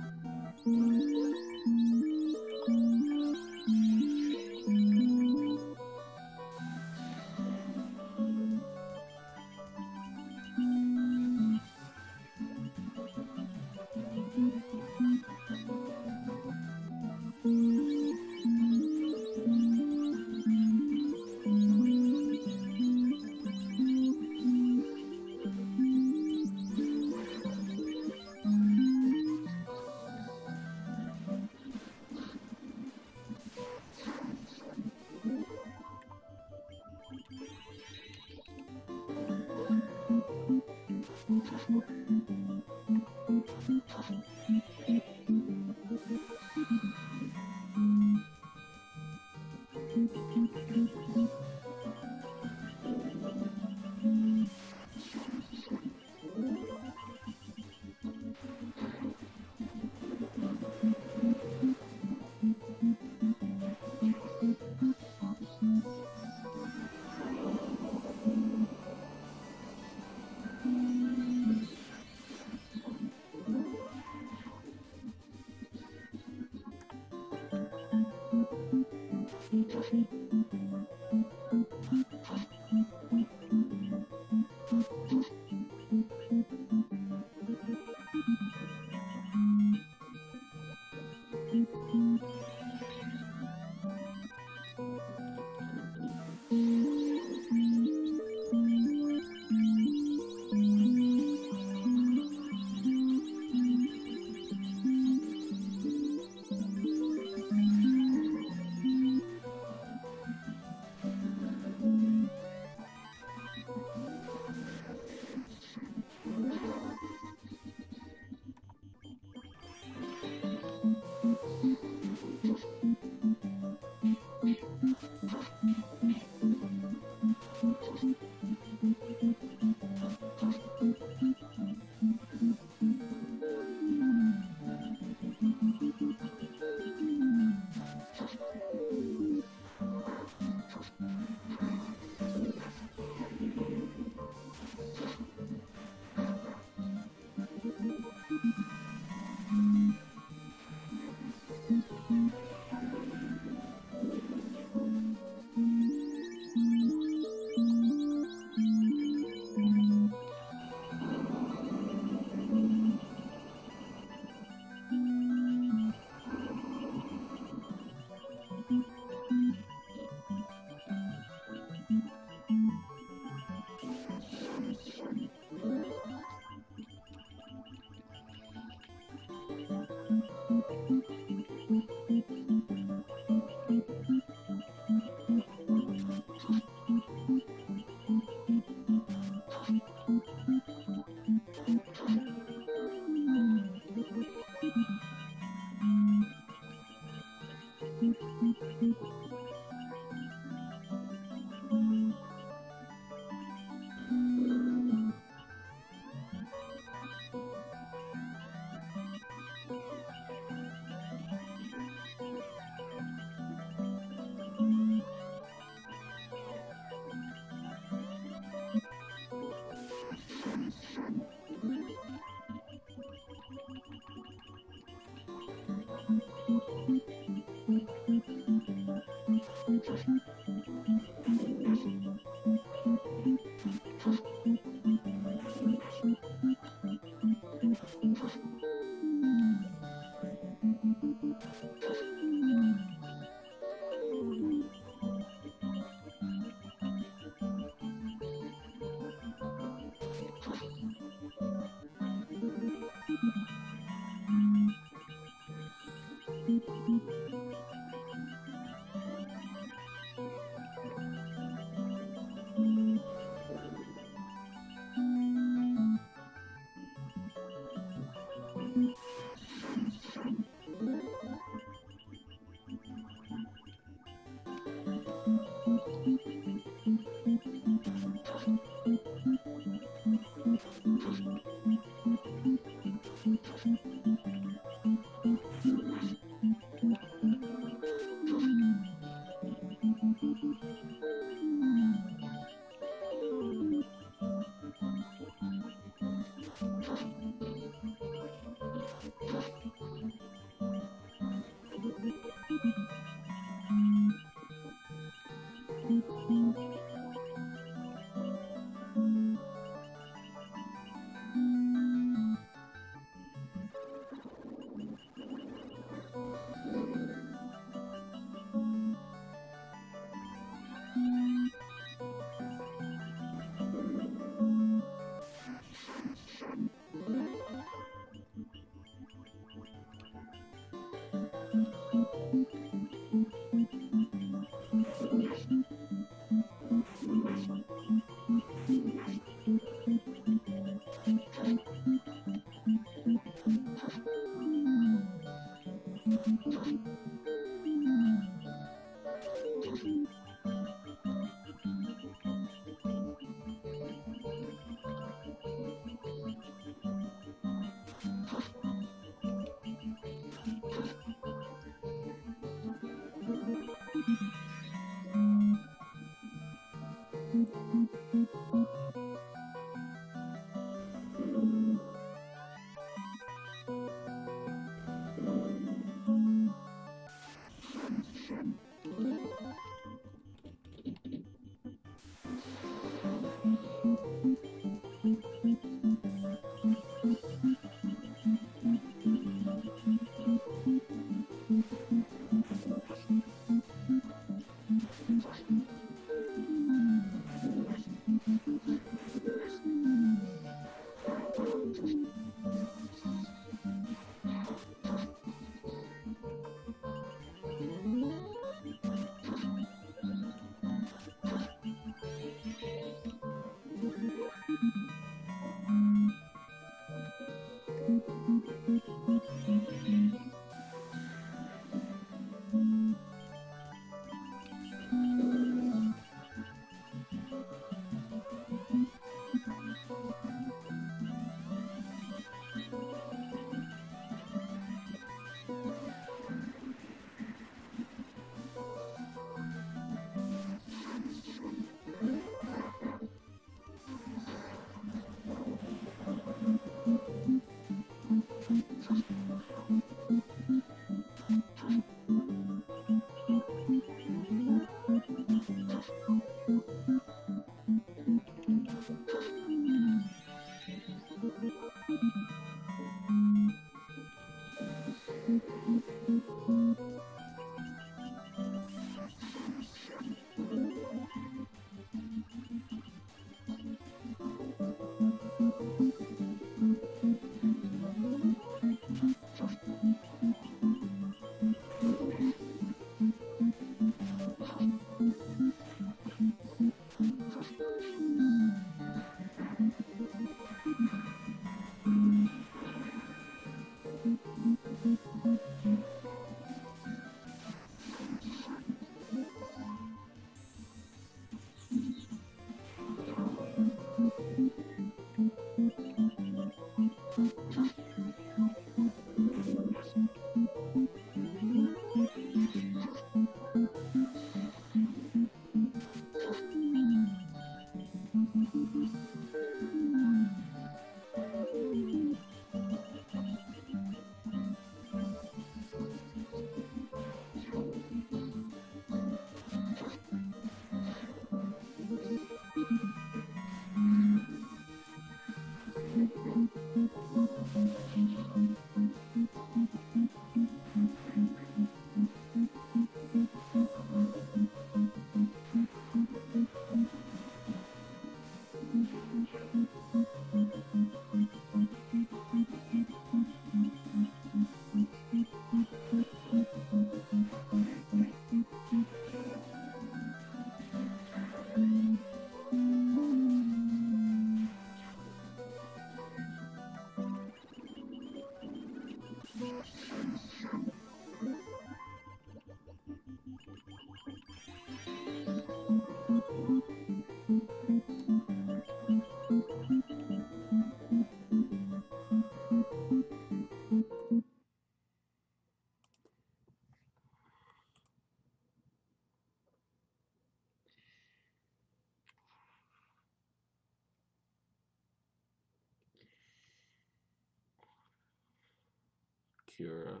Cura.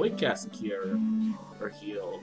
quick cast cure or heal.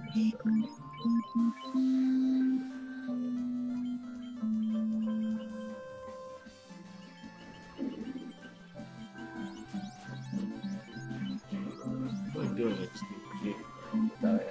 What am I doing? I just need to Gaia.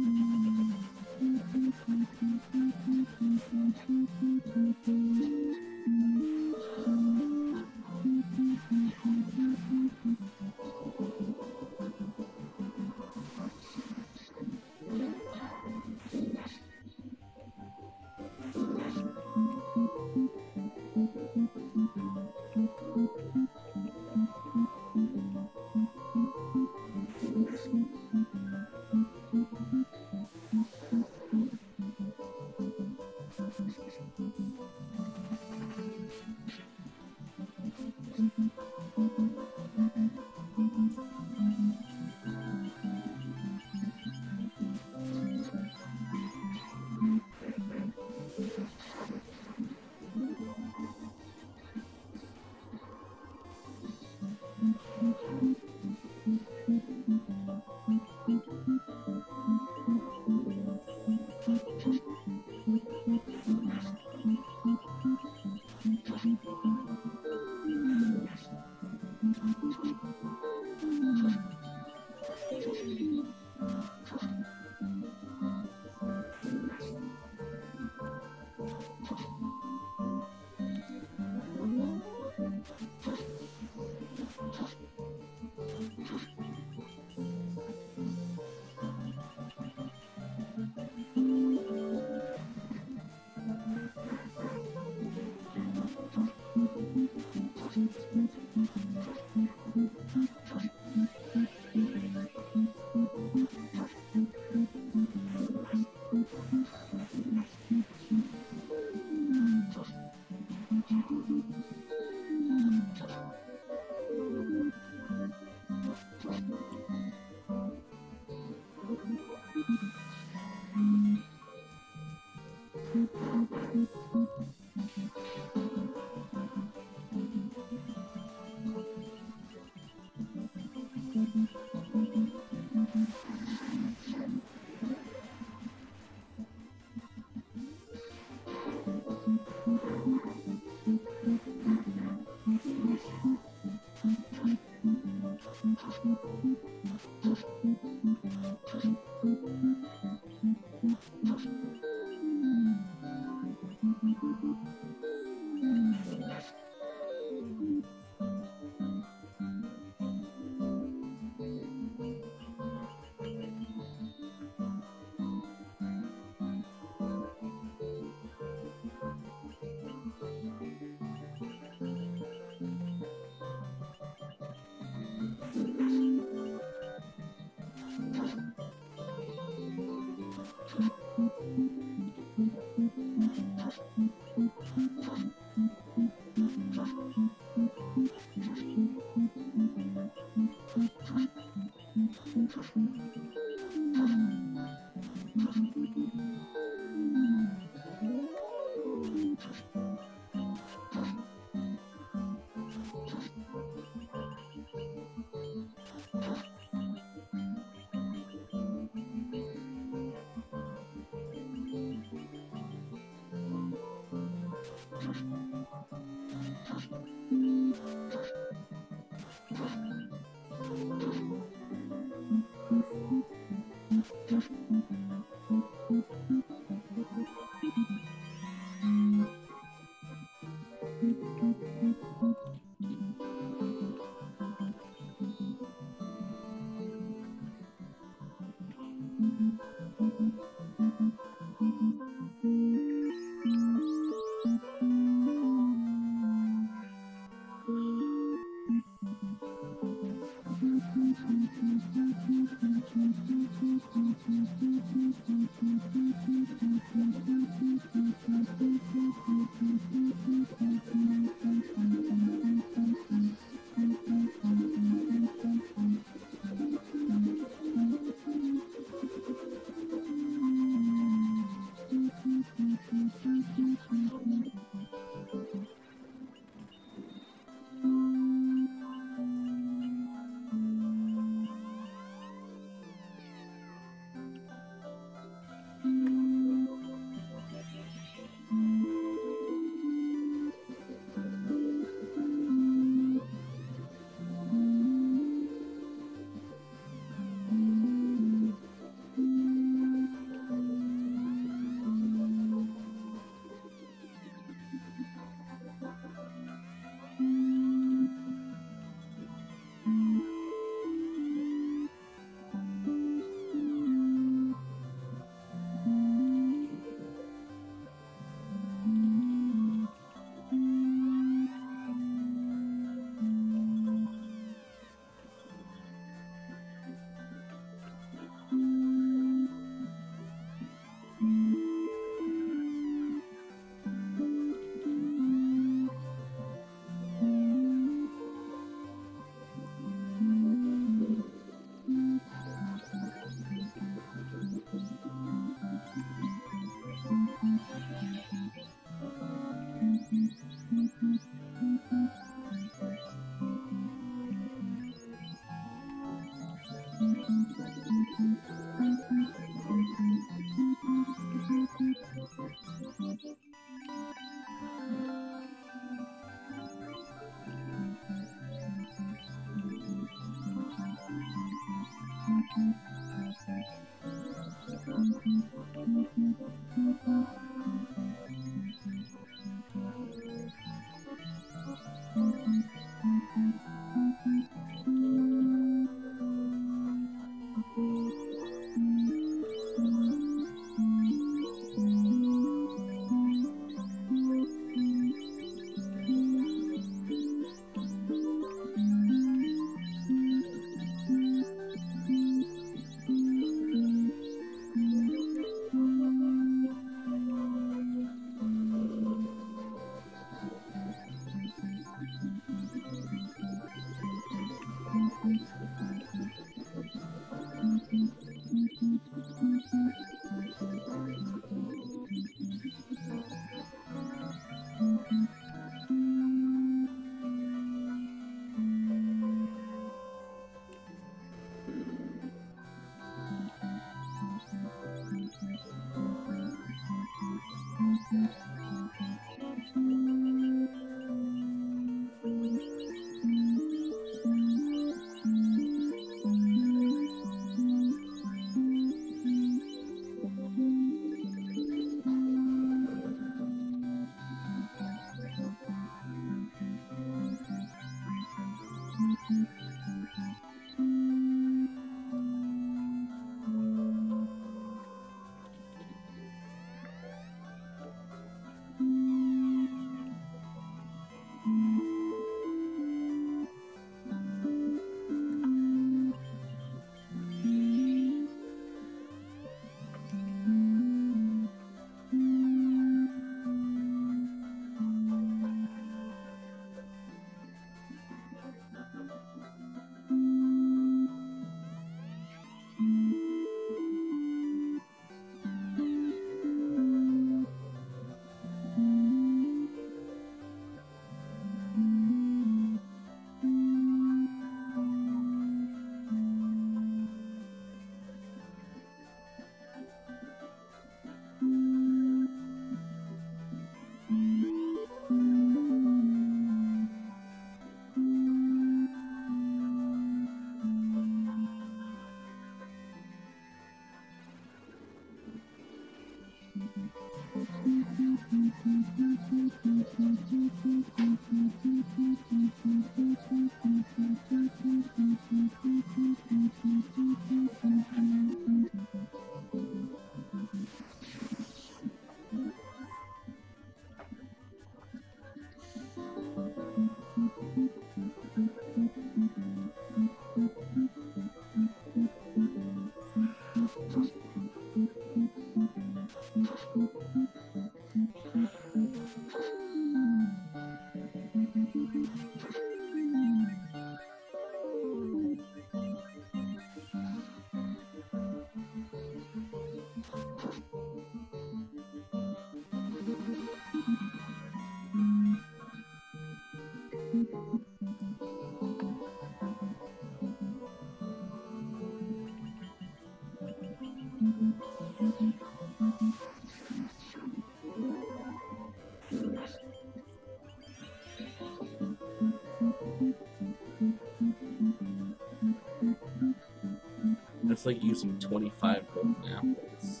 It's like using twenty-five golden apples.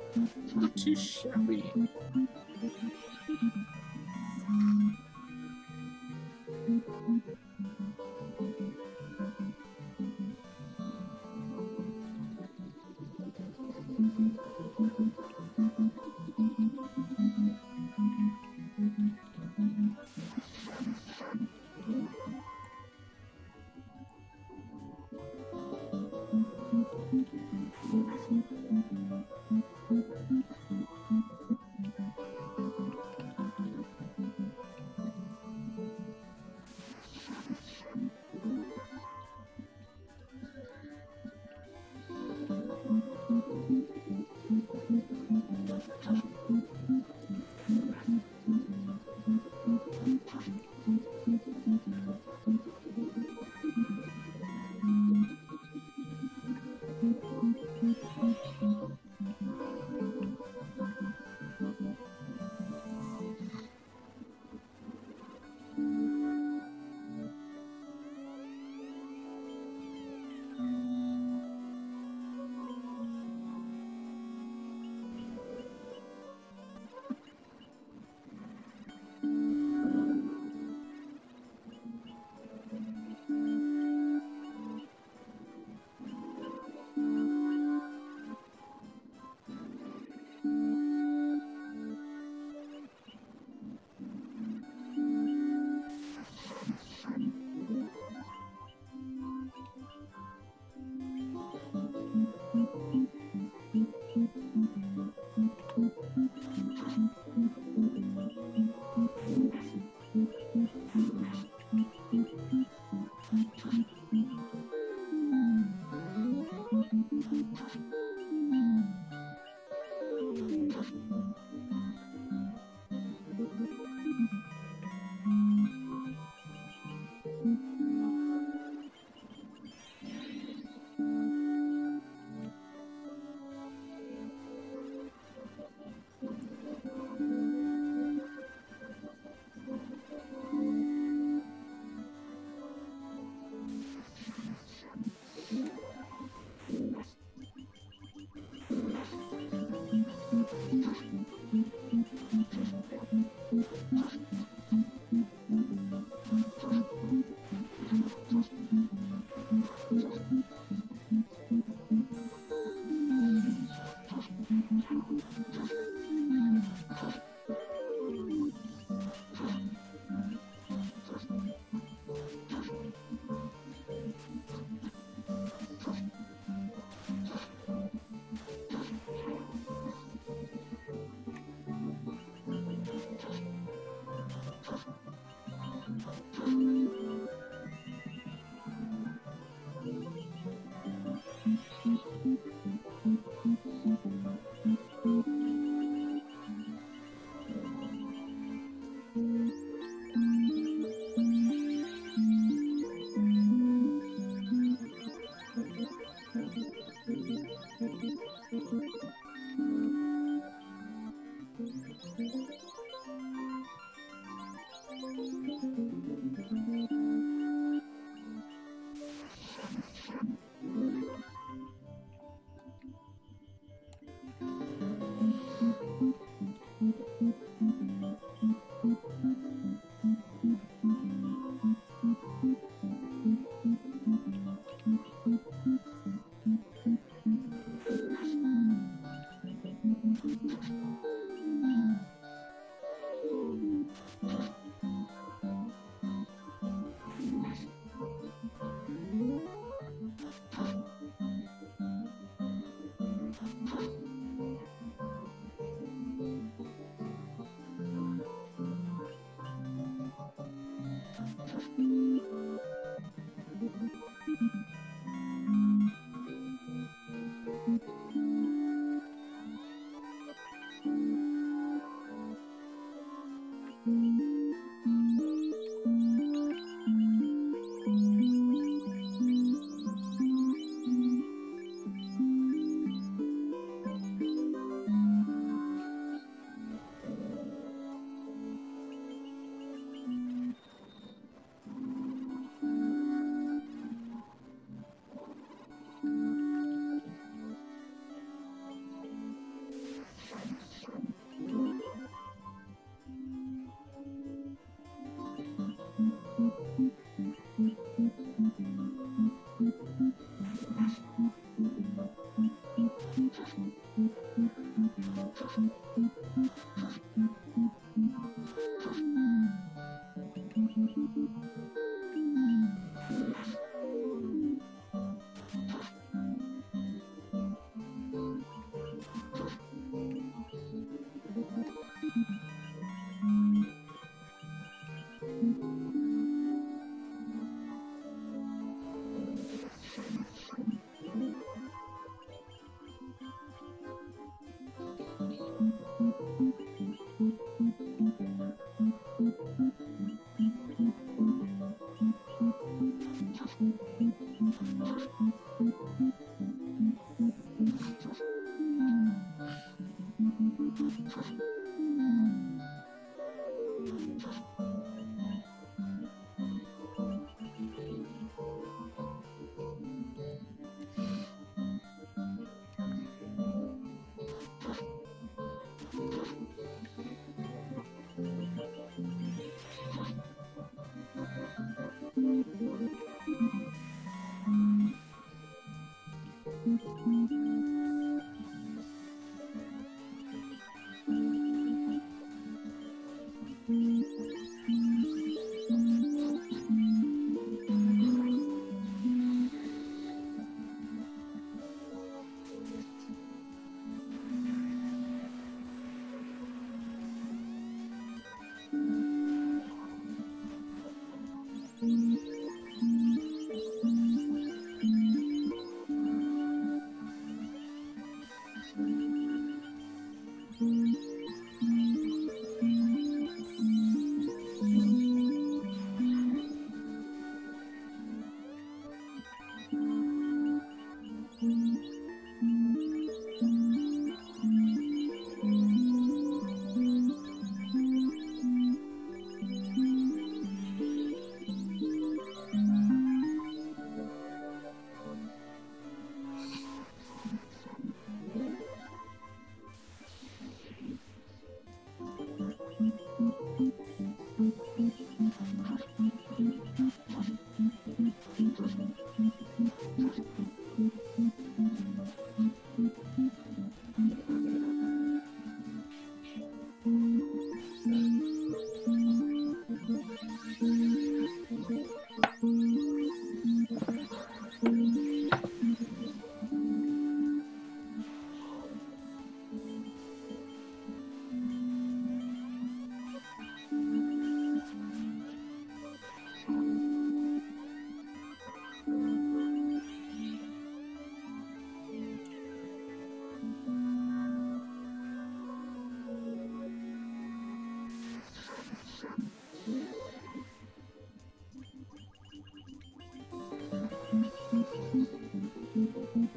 Not too shabby.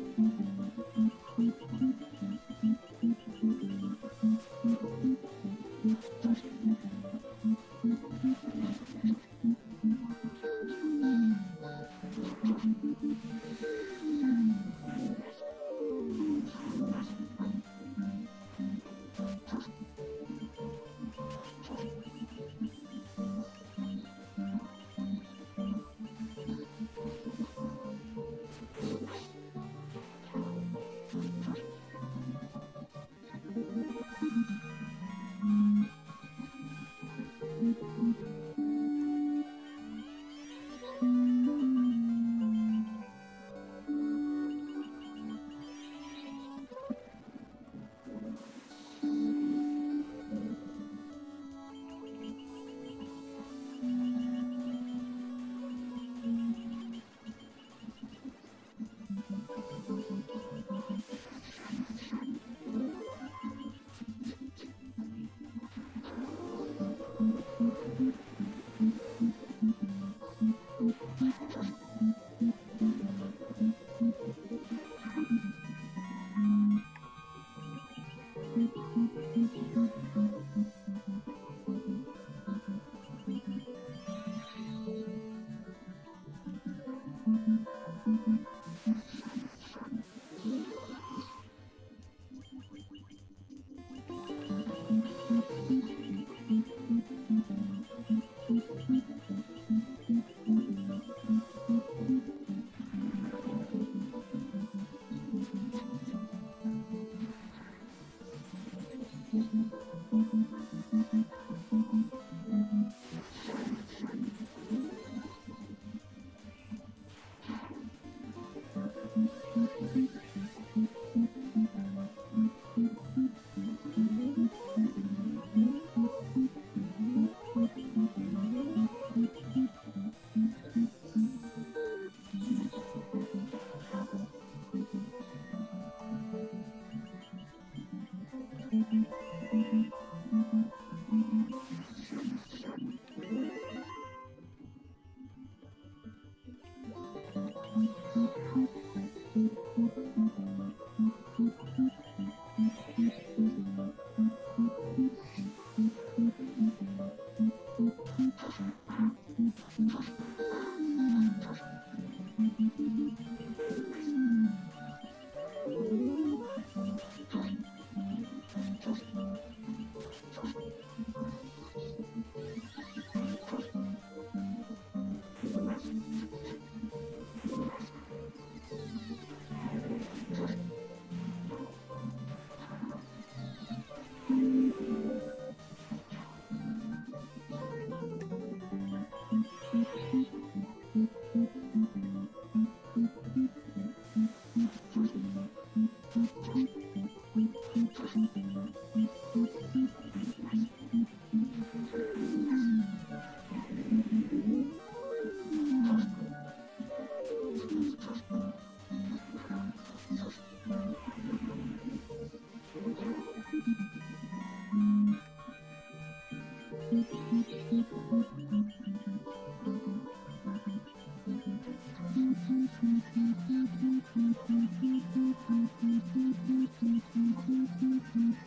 Thank you.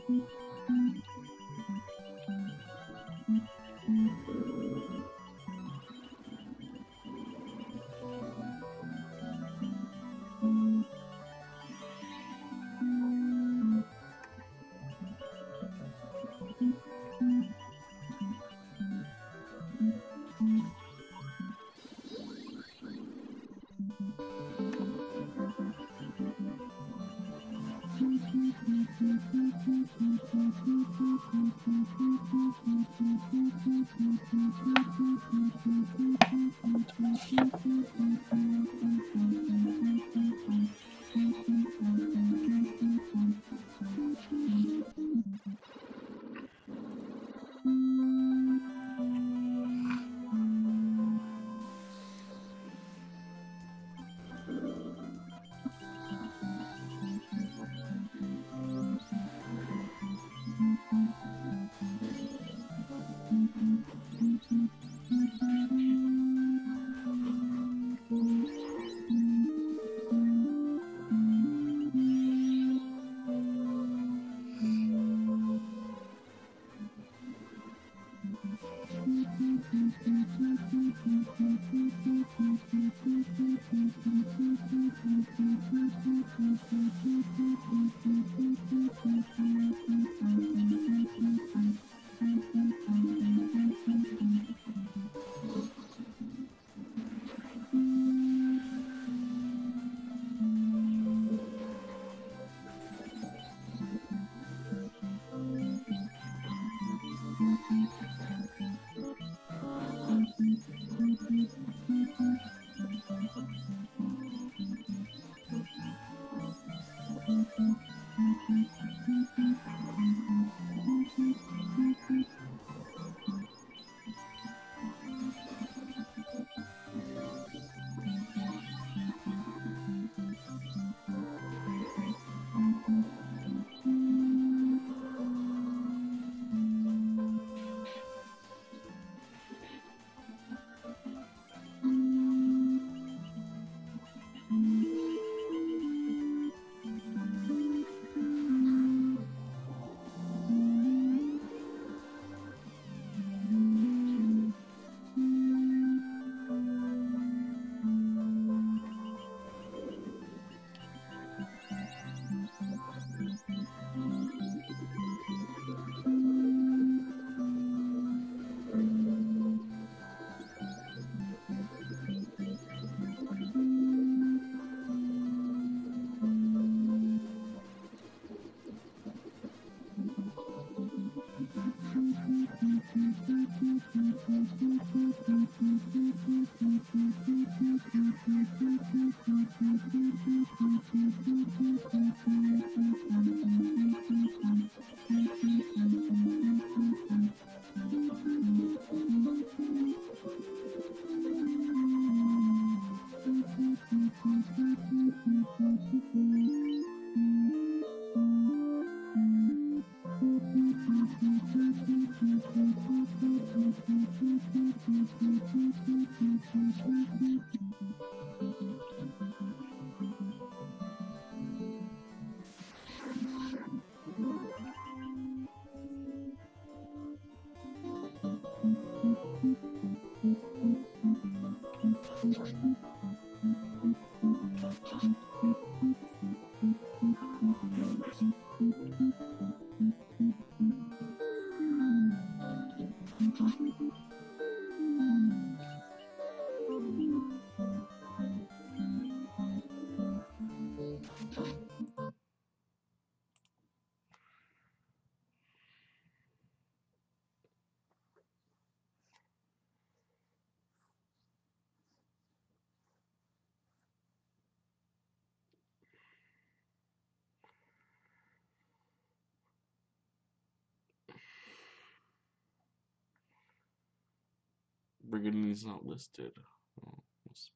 Brigandy's not listed. Oh, let's-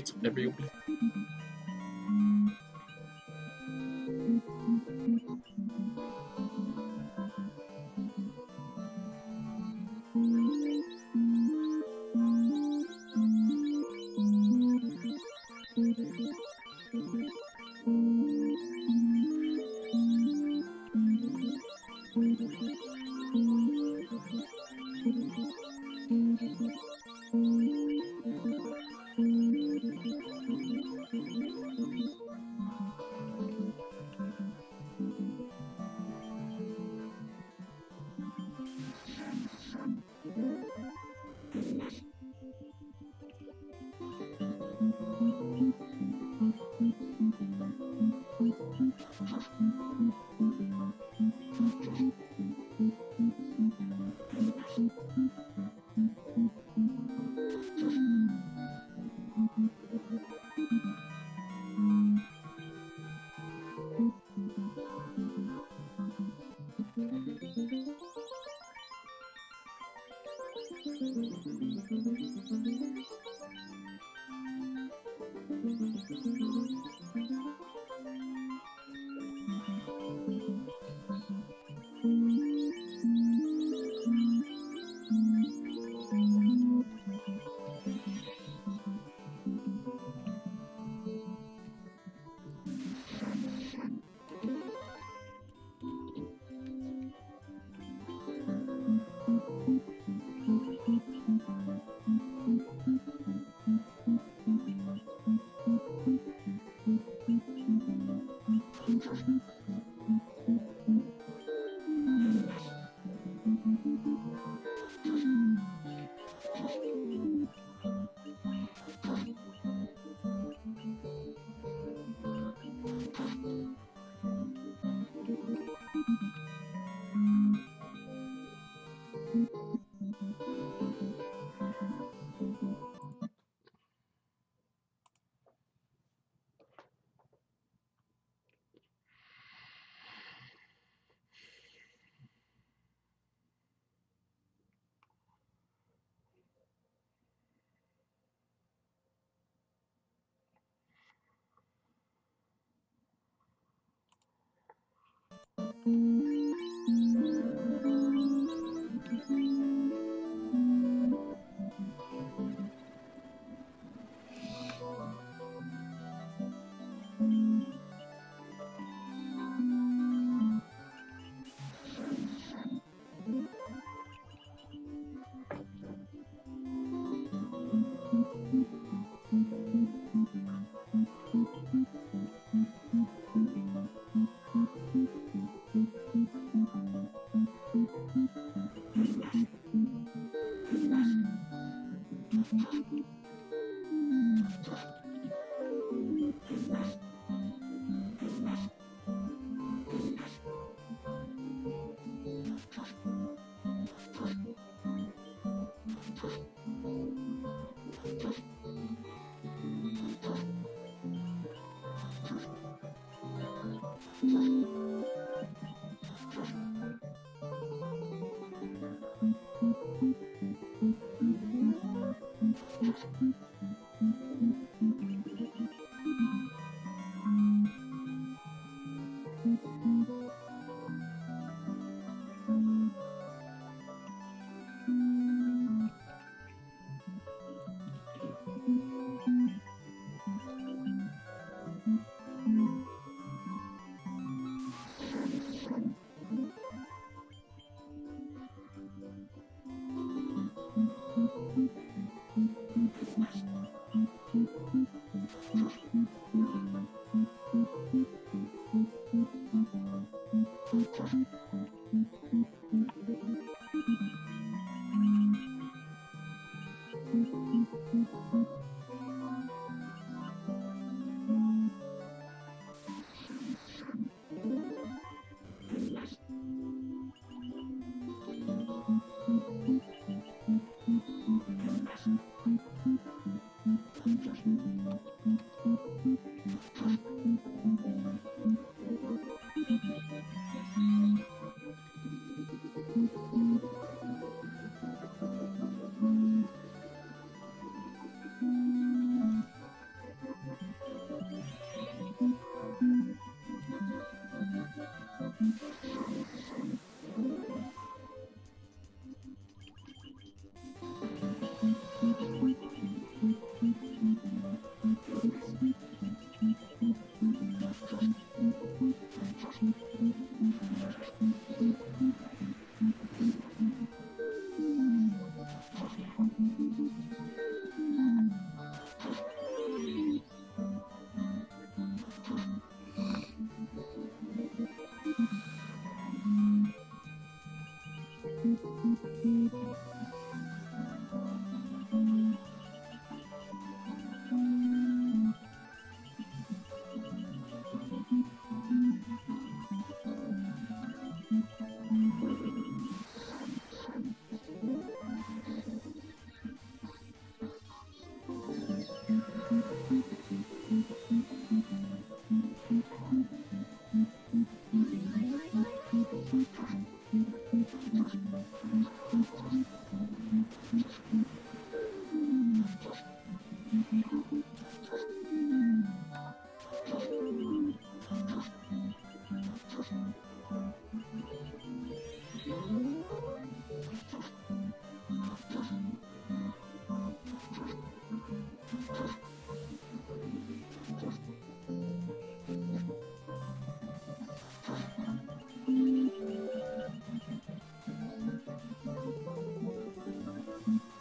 It's every week.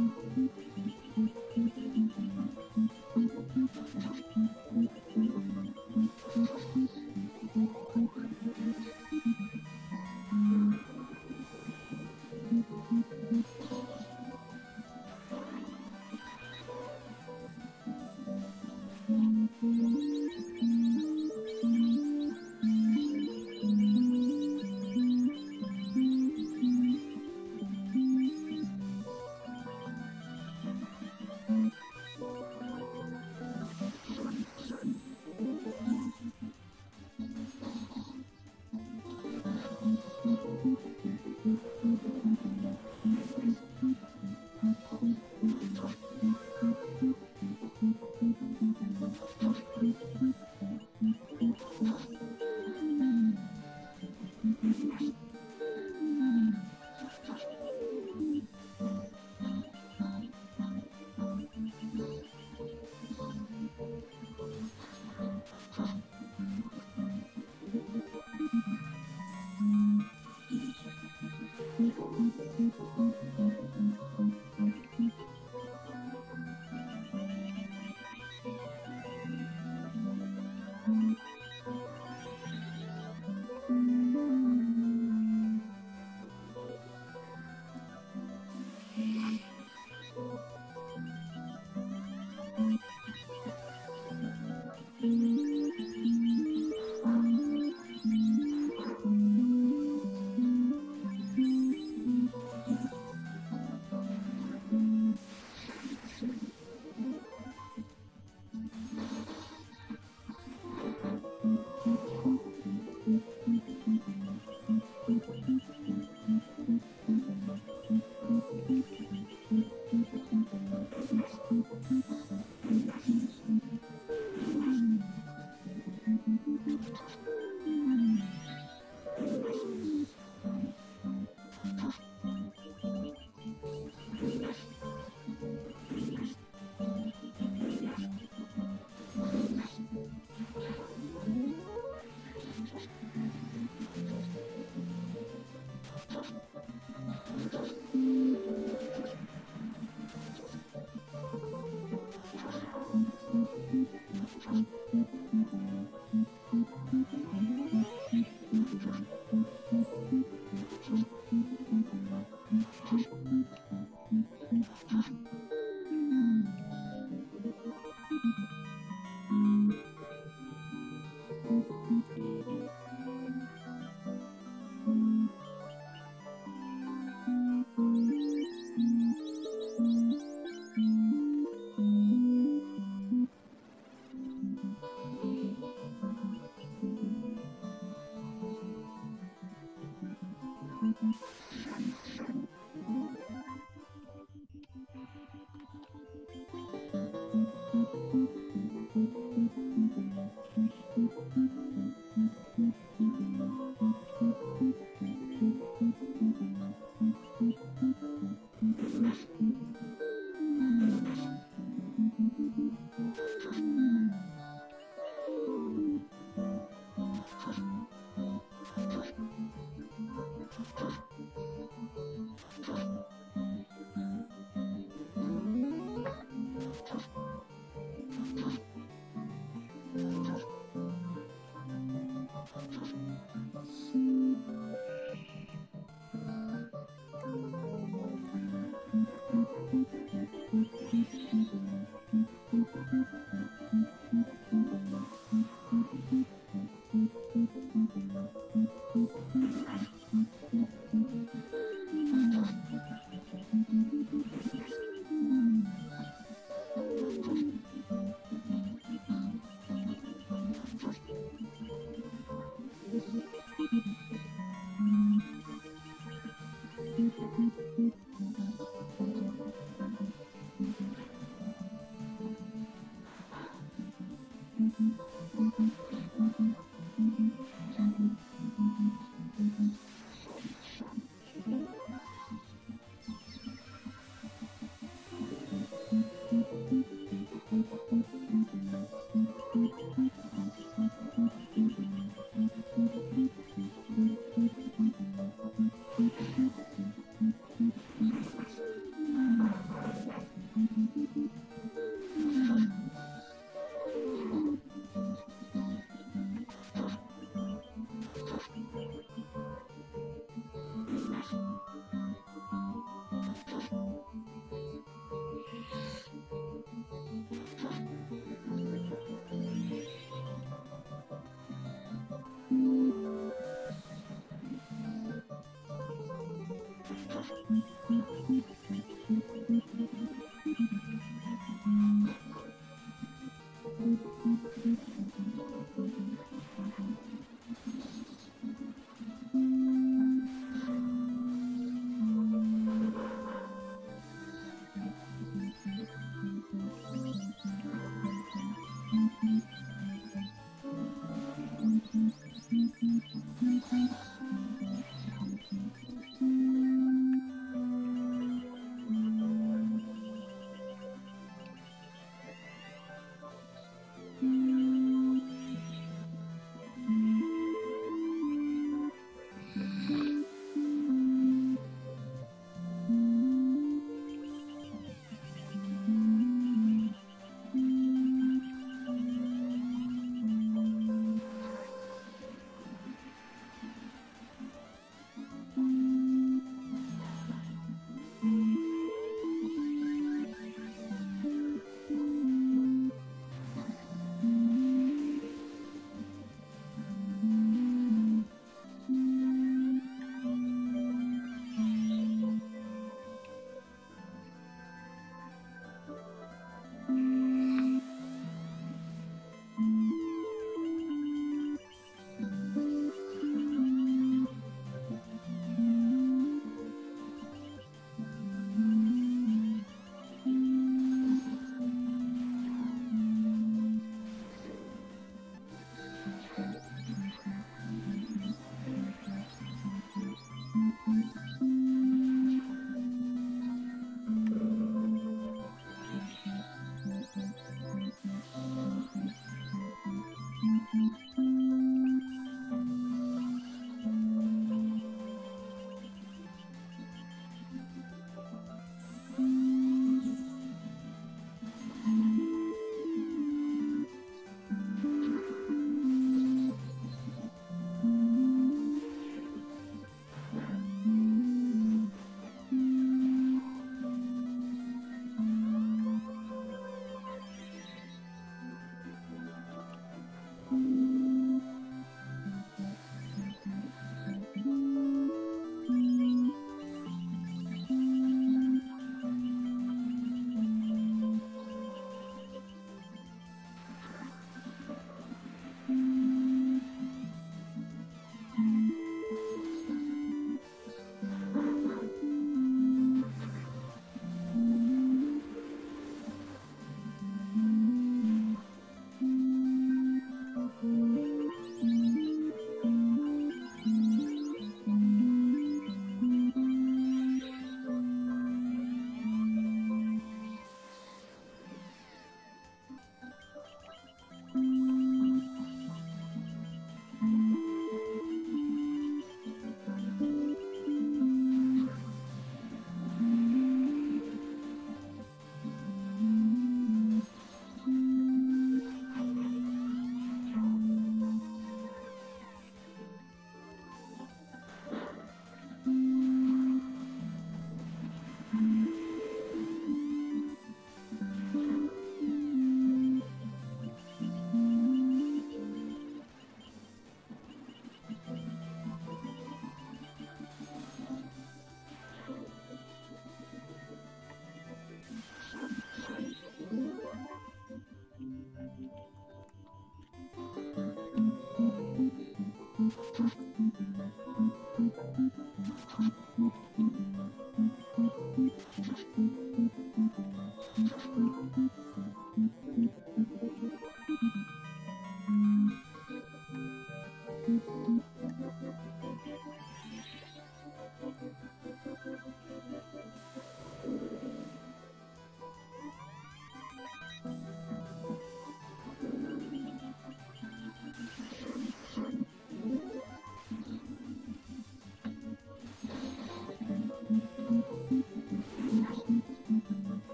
Thank you.